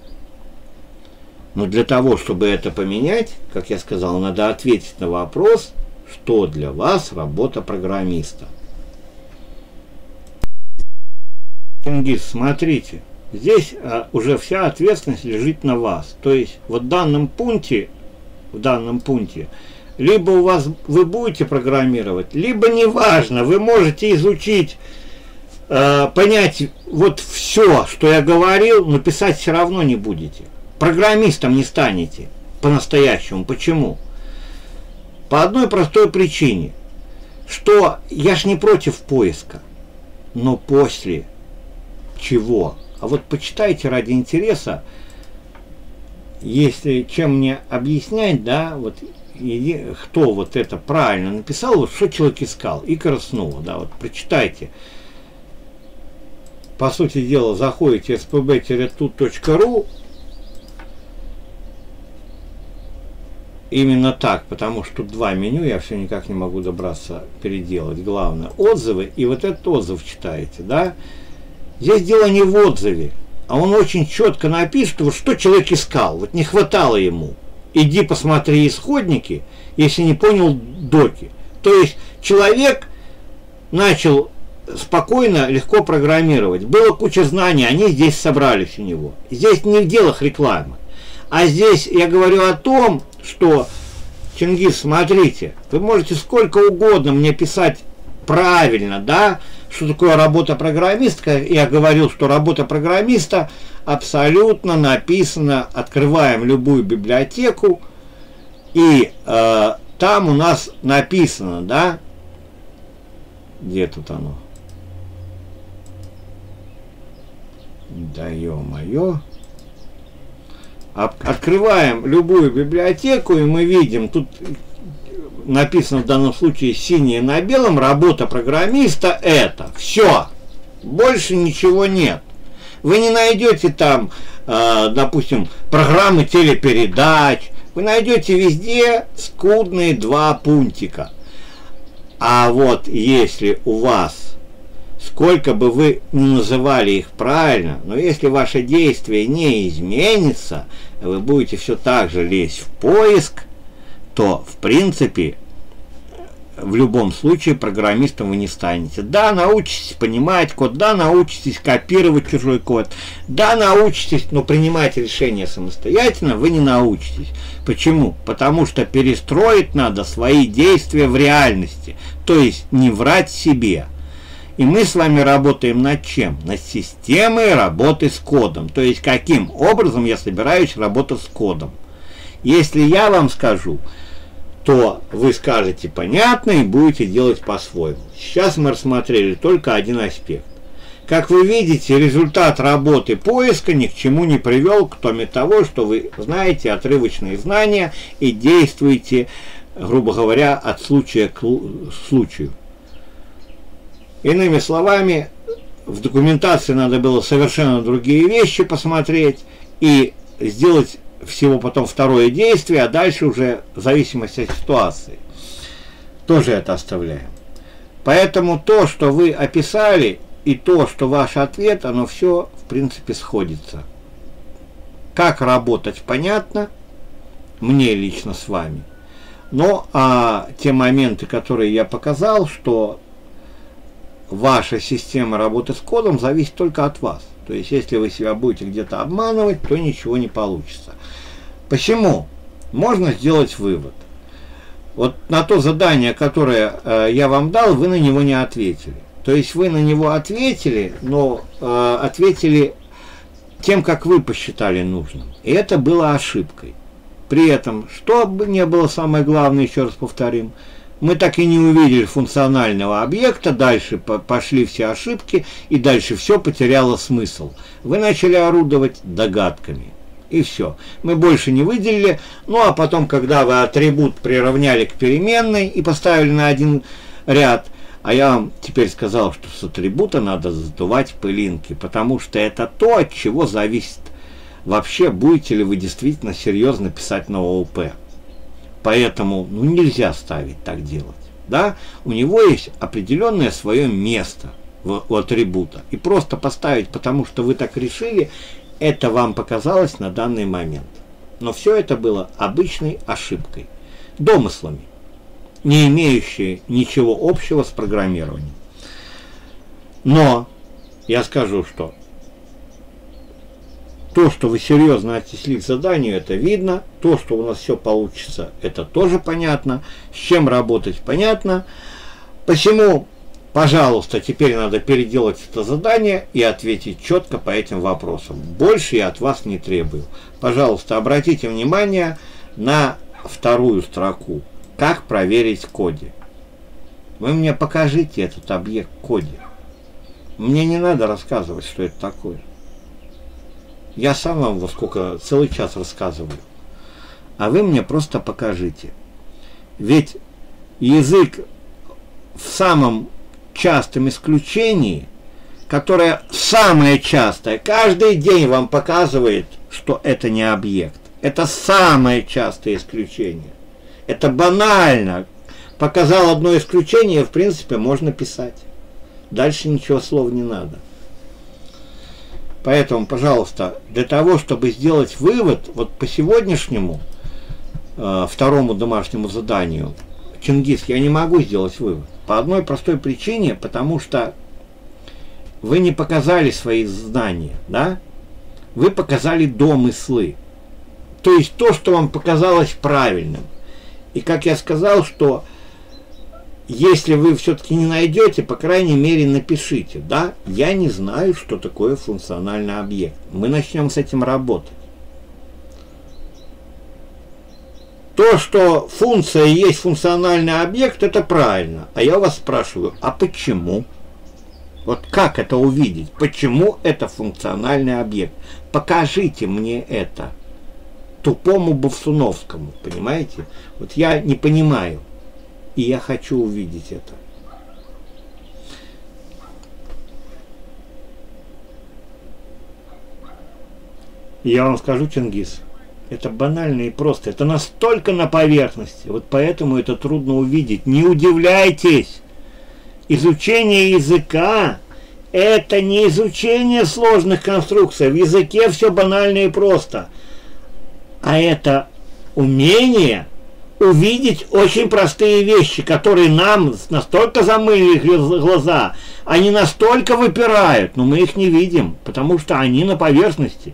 Но для того, чтобы это поменять, как я сказал, надо ответить на вопрос, что для вас работа программиста. Чингис, смотрите. Здесь уже вся ответственность лежит на вас. То есть вот в данном пункте, либо вы будете программировать, либо неважно, вы можете изучить, понять вот все, что я говорил, но писать все равно не будете. Программистом не станете по-настоящему. Почему? По одной простой причине, что я ж не против поиска, но после чего? А вот почитайте ради интереса, если чем мне объяснять, да, вот кто вот это правильно написал, вот что человек искал, Икара снова, да, вот прочитайте. По сути дела, заходите spb-tut.ru, именно так, потому что тут два меню, я все никак не могу добраться, переделать. Главное, отзывы, и вот этот отзыв читаете, да. Здесь дело не в отзыве, а он очень четко напишет, вот что человек искал, вот не хватало ему. Иди посмотри исходники, если не понял доки. То есть человек начал спокойно, легко программировать. Было куча знаний, они здесь собрались у него. Здесь не в делах рекламы. А здесь я говорю о том, что, Чингис, смотрите, вы можете сколько угодно мне писать правильно, да, что такое работа программиста. Я говорил, что работа программиста абсолютно написана, открываем любую библиотеку, и там у нас написано, да, где тут оно? Да ё-моё. Открываем любую библиотеку, и мы видим, тут написано в данном случае синее на белом, работа программиста это. Все. Больше ничего нет. Вы не найдете там, допустим, программы телепередач. Вы найдете везде скудные 2 пунктика. А вот если у вас, сколько бы вы ни называли их правильно, но если ваше действие не изменится, вы будете все так же лезть в поиск, то, в принципе, в любом случае программистом вы не станете. Да, научитесь понимать код, да, научитесь копировать чужой код, да, научитесь, но принимать решения самостоятельно вы не научитесь. Почему? Потому что перестроить надо свои действия в реальности, то есть не врать себе. И мы с вами работаем над чем? Над системой работы с кодом. То есть каким образом я собираюсь работать с кодом. Если я вам скажу, то вы скажете понятно и будете делать по-своему. Сейчас мы рассмотрели только один аспект. Как вы видите, результат работы поиска ни к чему не привел, кроме того, что вы знаете отрывочные знания и действуете, грубо говоря, от случая к случаю. Иными словами, в документации надо было совершенно другие вещи посмотреть и сделать всего потом второе действие, а дальше уже в зависимости от ситуации. Тоже это оставляем. Поэтому то, что вы описали, и то, что ваш ответ, оно все, в принципе, сходится. Как работать, понятно, мне лично с вами. Но те моменты, которые я показал, что ваша система работы с кодом зависит только от вас. То есть, если вы себя будете где-то обманывать, то ничего не получится. Почему? Можно сделать вывод. Вот на то задание, которое я вам дал, вы на него не ответили. То есть, вы на него ответили, но ответили тем, как вы посчитали нужным. И это было ошибкой. При этом, что бы ни было самое главное, еще раз повторим, мы так и не увидели функционального объекта, дальше пошли все ошибки, и дальше все потеряло смысл. Вы начали орудовать догадками. И все. Мы больше не выделили. Ну а потом, когда вы атрибут приравняли к переменной и поставили на один ряд, а я вам теперь сказал, что с атрибута надо задувать пылинки, потому что это то, от чего зависит вообще, будете ли вы действительно серьезно писать на ООП. Поэтому нельзя ставить так делать. Да? У него есть определенное свое место у атрибута. И просто поставить, потому что вы так решили, это вам показалось на данный момент. Но все это было обычной ошибкой, домыслами, не имеющие ничего общего с программированием. Но я скажу, что то, что вы серьезно отнеслись к заданию, это видно. То, что у нас все получится, это тоже понятно. С чем работать, понятно. Посему, пожалуйста, теперь надо переделать это задание и ответить четко по этим вопросам. Больше я от вас не требую. Пожалуйста, обратите внимание на вторую строку. Как проверить в коде. Вы мне покажите этот объект в коде. Мне не надо рассказывать, что это такое. Я сам вам целый час рассказываю. А вы мне просто покажите. Ведь язык в самом частом исключении, которое самое частое, каждый день вам показывает, что это не объект. Это самое частое исключение. Это банально. Показал одно исключение, в принципе, можно писать. Дальше ничего слов не надо. Поэтому, пожалуйста, для того, чтобы сделать вывод, вот по сегодняшнему второму домашнему заданию, Чингис, я не могу сделать вывод. По одной простой причине, потому что вы не показали свои знания, да? Вы показали домыслы. То есть то, что вам показалось правильным. И как я сказал, что если вы все-таки не найдете, по крайней мере, напишите, да, я не знаю, что такое функциональный объект. Мы начнем с этим работать. То, что функция есть функциональный объект, это правильно. А я вас спрашиваю, а почему? Вот как это увидеть? Почему это функциональный объект? Покажите мне это. Тупому Бовсуновскому, понимаете? Вот я не понимаю. И я хочу увидеть это. Я вам скажу, Чингис, это банально и просто. Это настолько на поверхности. Вот поэтому это трудно увидеть. Не удивляйтесь. Изучение языка – это не изучение сложных конструкций. В языке все банально и просто. А это умение увидеть очень простые вещи, которые нам настолько замыли глаза, они настолько выпирают, но мы их не видим, потому что они на поверхности.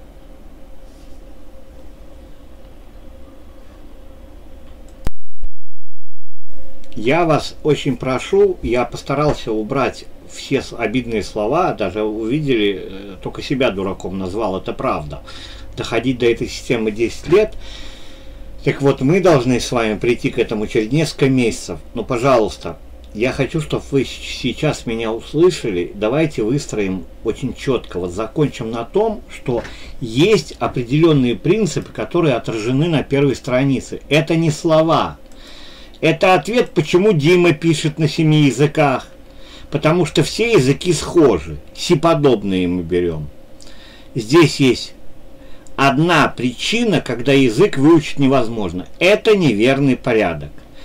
Я вас очень прошу, я постарался убрать все обидные слова, даже увидели, только себя дураком назвал, это правда. Доходить до этой системы 10 лет. Так вот, мы должны с вами прийти к этому через несколько месяцев. Но, пожалуйста, я хочу, чтобы вы сейчас меня услышали. Давайте выстроим очень четко. Вот закончим на том, что есть определенные принципы, которые отражены на первой странице. Это не слова. Это ответ, почему Дима пишет на 7 языках. Потому что все языки схожи. Си-подобные мы берем. Здесь есть одна причина, когда язык выучить невозможно. Это неверный порядок.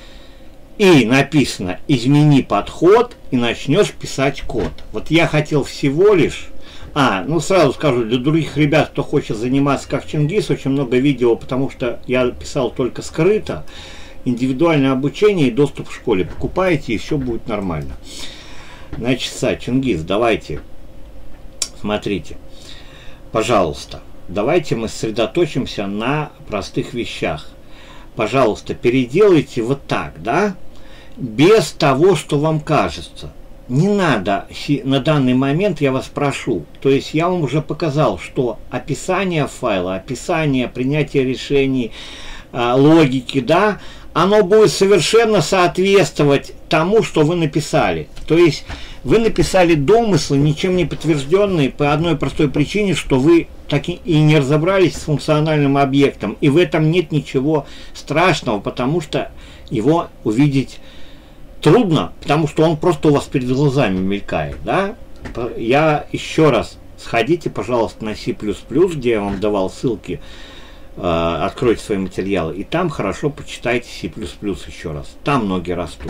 И написано: измени подход и начнешь писать код. Вот я хотел всего лишь... сразу скажу, для других ребят, кто хочет заниматься как Чингис, очень много видео, потому что я писал только скрыто. Индивидуальное обучение и доступ в школе. Покупаете, и все будет нормально. Значит, Чингис, давайте, смотрите, пожалуйста, давайте мы сосредоточимся на простых вещах. Пожалуйста, переделайте вот так, да, без того, что вам кажется. Не надо на данный момент, я вас прошу, то есть я вам уже показал, что описание файла, описание, принятие решений, логики, да, оно будет совершенно соответствовать тому, что вы написали. То есть вы написали домыслы, ничем не подтвержденные, по одной простой причине, что вы так и не разобрались с функциональным объектом. И в этом нет ничего страшного, потому что его увидеть трудно, потому что он просто у вас перед глазами мелькает. Да? Я еще раз, сходите, пожалуйста, на C++, где я вам давал ссылки, откройте свои материалы, и там хорошо почитайте C++ еще раз. Там ноги растут.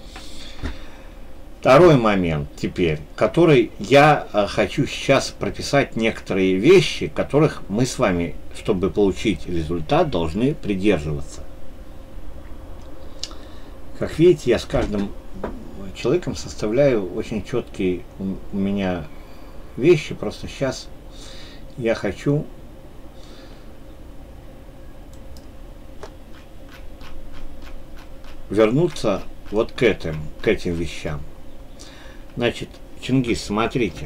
Второй момент теперь, который я хочу сейчас прописать некоторые вещи, которых мы с вами, чтобы получить результат, должны придерживаться. Как видите, я с каждым человеком составляю очень четкие у меня вещи, просто сейчас я хочу вернуться вот к этим вещам. Значит, Чингис, смотрите.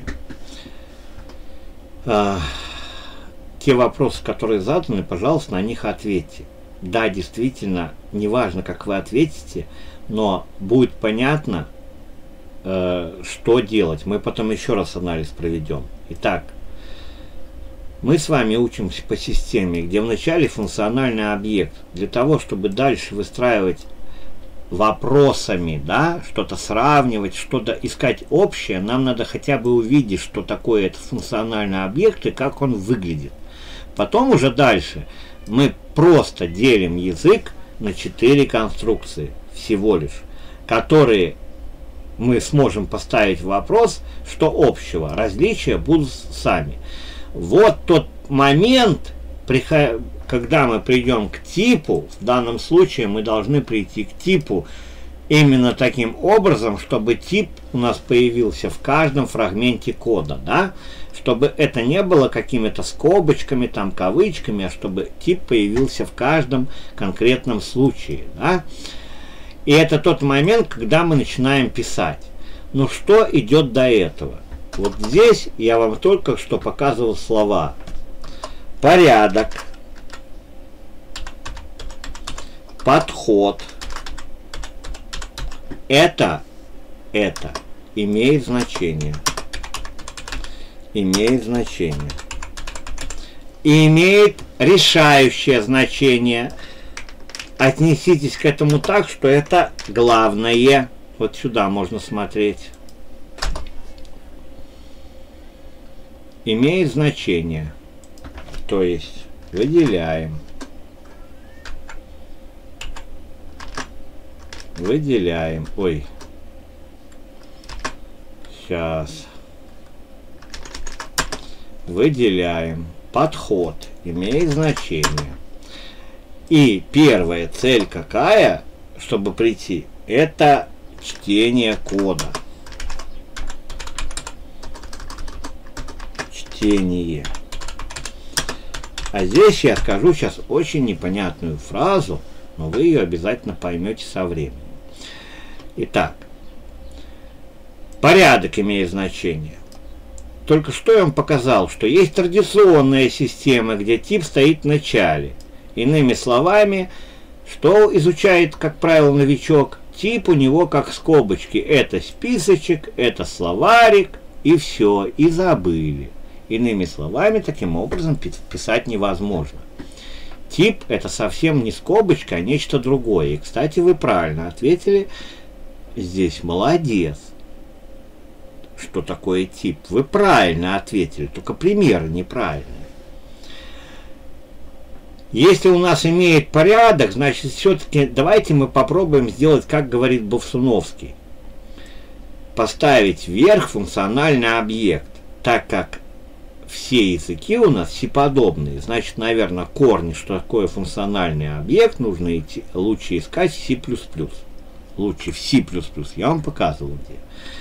Те вопросы, которые заданы, пожалуйста, на них ответьте. Да, действительно, неважно, как вы ответите, но будет понятно, что делать. Мы потом еще раз анализ проведем. Итак, мы с вами учимся по системе, где вначале функциональный объект. Для того, чтобы дальше выстраивать вопросами, да, что-то сравнивать, что-то искать общее, нам надо хотя бы увидеть, что такое этот функциональный объект и как он выглядит. Потом уже дальше мы просто делим язык на 4 конструкции всего лишь, которые мы сможем поставить вопрос, что общего. Различия будут сами. Вот тот момент, когда мы придем к типу, в данном случае мы должны прийти к типу именно таким образом, чтобы тип у нас появился в каждом фрагменте кода, да? Чтобы это не было какими-то скобочками, там, кавычками, а чтобы тип появился в каждом конкретном случае, да? И это тот момент, когда мы начинаем писать. Ну что идет до этого? Вот здесь я вам только что показывал слова. Порядок. Подход. Это имеет значение. Имеет значение. И имеет решающее значение. Отнеситесь к этому так, что это главное. Вот сюда можно смотреть. Имеет значение. То есть выделяем. Выделяем. Ой. Сейчас. Выделяем. Подход имеет значение. И первая цель какая, чтобы прийти? Это чтение кода. Чтение. А здесь я скажу сейчас очень непонятную фразу, но вы ее обязательно поймете со временем. Итак, порядок имеет значение. Только что я вам показал, что есть традиционная система, где тип стоит в начале. Иными словами, что изучает, как правило, новичок? Тип у него как скобочки. Это списочек, это словарик, и все, и забыли. Иными словами, таким образом писать невозможно. Тип – это совсем не скобочка, а нечто другое. И, кстати, вы правильно ответили. Здесь молодец. Что такое тип? Вы правильно ответили, только примеры неправильные. Если у нас имеет порядок, значит, все-таки давайте мы попробуем сделать, как говорит Бовсуновский. Поставить вверх функциональный объект, так как все языки у нас C-подобные, значит, наверное, корни, что такое функциональный объект, нужно идти, лучше искать в C++. Лучше в C++. Я вам показывал где.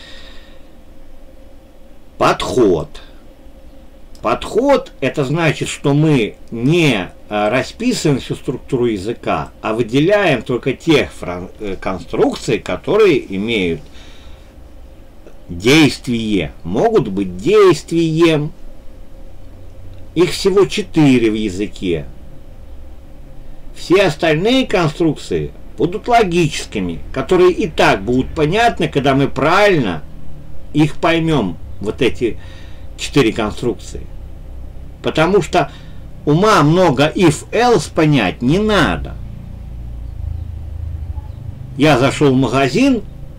Подход. Подход – это значит, что мы не расписываем всю структуру языка, а выделяем только те конструкции, которые имеют действие. Могут быть действием. Их всего 4 в языке. Все остальные конструкции будут логическими, которые и так будут понятны, когда мы правильно их поймем, вот эти 4 конструкции. Потому что ума много if-else понять не надо. Я зашел в магазин,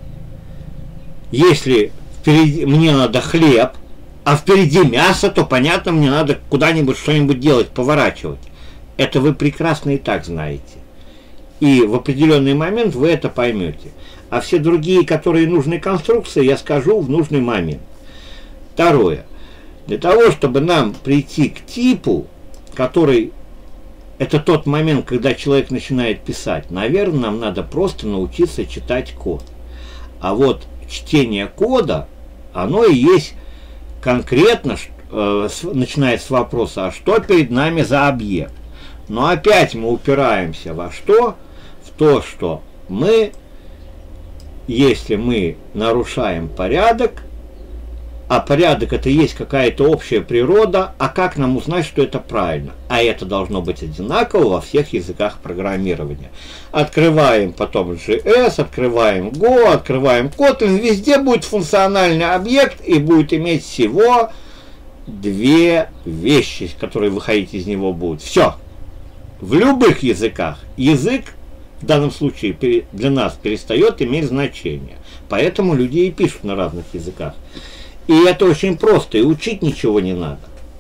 если впереди мне надо хлеб, а впереди мясо, то понятно, мне надо куда-нибудь что-нибудь делать, поворачивать. Это вы прекрасно и так знаете. И в определенный момент вы это поймете. А все другие, которые нужны конструкции, я скажу в нужный момент. Второе. Для того, чтобы нам прийти к типу, который это тот момент, когда человек начинает писать, наверное, нам надо просто научиться читать код. А вот чтение кода, оно и есть конкретно, начинает с вопроса, а что перед нами за объект? Но опять мы упираемся во что? В то, что мы, если мы нарушаем порядок, а порядок это есть какая-то общая природа, а как нам узнать, что это правильно? А это должно быть одинаково во всех языках программирования. Открываем потом JS, открываем Go, открываем Kotlin, везде будет функциональный объект и будет иметь всего 2 вещи, которые выходить из него будут. Все. В любых языках язык в данном случае для нас перестает иметь значение. Поэтому люди и пишут на разных языках. И это очень просто, и учить ничего не надо.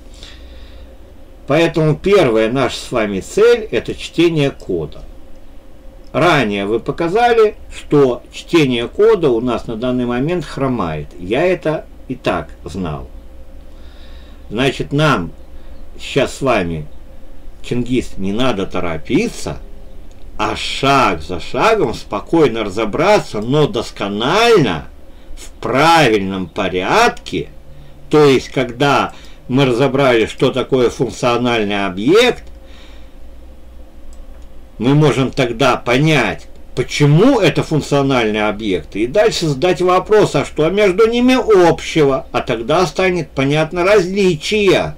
Поэтому первая наша с вами цель – это чтение кода. Ранее вы показали, что чтение кода у нас на данный момент хромает. Я это и так знал. Значит, нам сейчас с вами, Чингис, не надо торопиться, а шаг за шагом спокойно разобраться, но досконально, в правильном порядке, то есть когда мы разобрали, что такое функциональный объект, мы можем тогда понять, почему это функциональный объект, и дальше задать вопрос, а что между ними общего, а тогда станет понятно различие.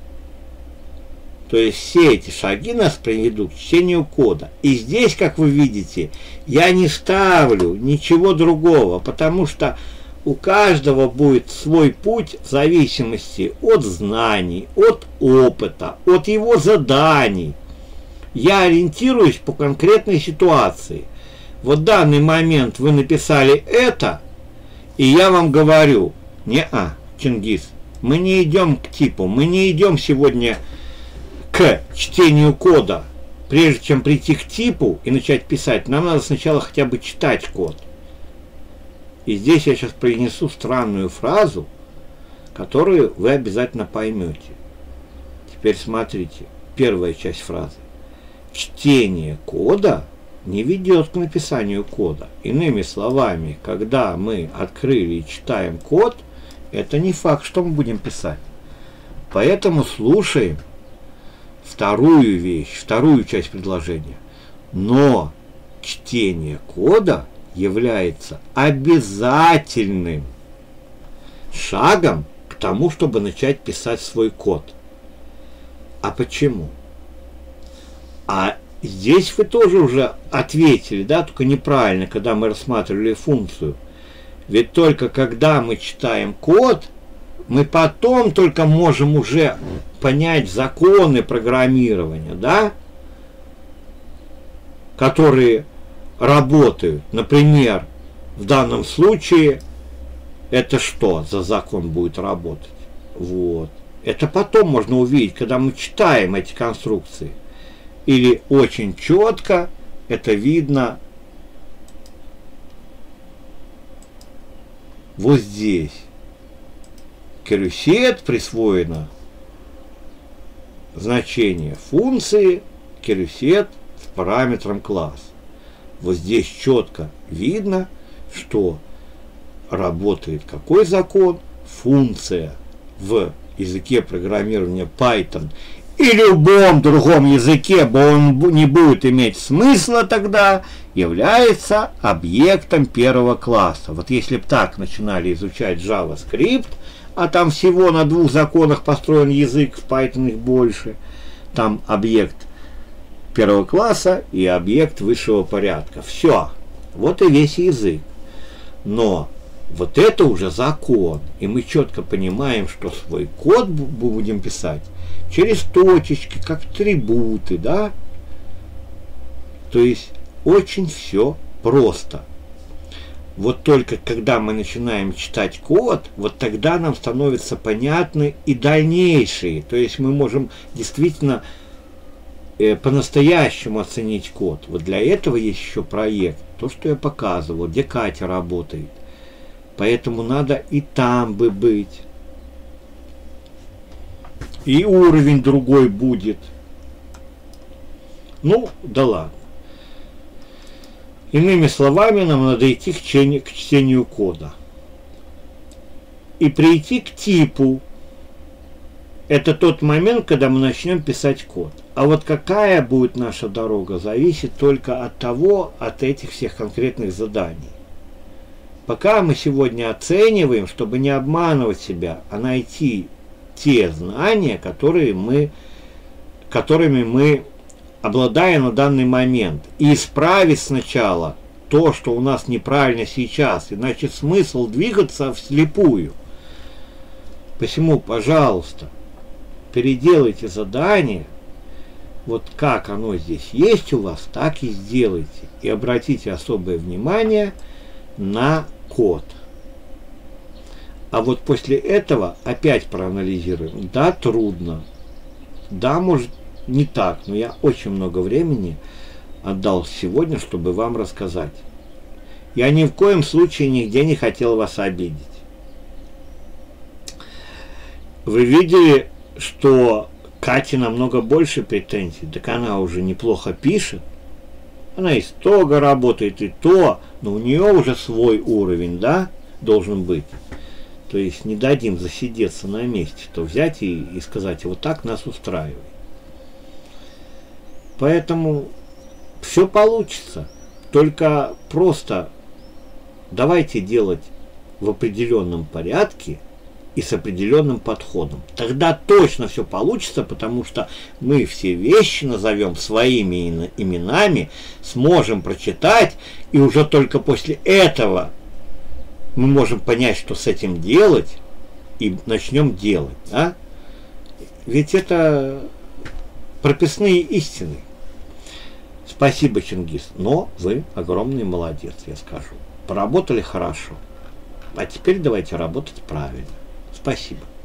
То есть все эти шаги нас приведут к чтению кода. И здесь, как вы видите, я не ставлю ничего другого, потому что у каждого будет свой путь в зависимости от знаний, от опыта, от его заданий. Я ориентируюсь по конкретной ситуации. Вот в данный момент вы написали это, и я вам говорю, не-а, Чингис, мы не идем к типу, мы не идем сегодня к чтению кода, прежде чем прийти к типу и начать писать, нам надо сначала хотя бы читать код. И здесь я сейчас произнесу странную фразу, которую вы обязательно поймете. Теперь смотрите, первая часть фразы. Чтение кода не ведет к написанию кода. Иными словами, когда мы открыли и читаем код, это не факт, что мы будем писать. Поэтому слушаем вторую вещь, вторую часть предложения. Но чтение кода является обязательным шагом к тому, чтобы начать писать свой код. А почему? А здесь вы тоже уже ответили, да, только неправильно, когда мы рассматривали функцию. Ведь только когда мы читаем код, мы потом только можем уже понять законы программирования, да, которые работают. Например, в данном случае это что за закон будет работать? Вот. Это потом можно увидеть, когда мы читаем эти конструкции. Или очень четко это видно вот здесь. Керюсет присвоено значение функции керюсет с параметром класс. Вот здесь четко видно, что работает какой закон, функция в языке программирования Python и любом другом языке, бо он не будет иметь смысла тогда, является объектом первого класса. Вот если бы так начинали изучать JavaScript, а там всего на 2 законах построен язык, в Python их больше, там объект первого класса и объект высшего порядка. Все. Вот и весь язык. Но вот это уже закон. И мы четко понимаем, что свой код будем писать через точечки, как атрибуты, да? То есть очень все просто. Вот только когда мы начинаем читать код, вот тогда нам становятся понятны и дальнейшие. То есть мы можем действительно по-настоящему оценить код. Вот для этого есть еще проект. То, что я показывал, где Катя работает. Поэтому надо и там бы быть. И уровень другой будет. Ну, да ладно. Иными словами, нам надо идти к чтению кода. И прийти к типу. Это тот момент, когда мы начнем писать код. А вот какая будет наша дорога, зависит только от того, от этих всех конкретных заданий. Пока мы сегодня оцениваем, чтобы не обманывать себя, а найти те знания, которыми мы обладаем на данный момент. И исправить сначала то, что у нас неправильно сейчас, иначе смысл двигаться вслепую. Посему, пожалуйста, переделайте задание, вот как оно здесь есть у вас, так и сделайте. И обратите особое внимание на код. А вот после этого опять проанализируем. Да, трудно. Да, может, не так, но я очень много времени отдал сегодня, чтобы вам рассказать. Я ни в коем случае нигде не хотел вас обидеть. Вы видели, что Кате намного больше претензий, так она уже неплохо пишет. Она из тога работает, и то, но у нее уже свой уровень, да, должен быть. То есть не дадим засидеться на месте, то взять и сказать, вот так нас устраивает. Поэтому все получится. Только просто давайте делать в определенном порядке и с определенным подходом. Тогда точно все получится, потому что мы все вещи назовем своими именами, сможем прочитать, и уже только после этого мы можем понять, что с этим делать, и начнем делать. Да? Ведь это прописные истины. Спасибо, Чингис, но вы огромный молодец, я скажу. Поработали хорошо. А теперь давайте работать правильно. Спасибо.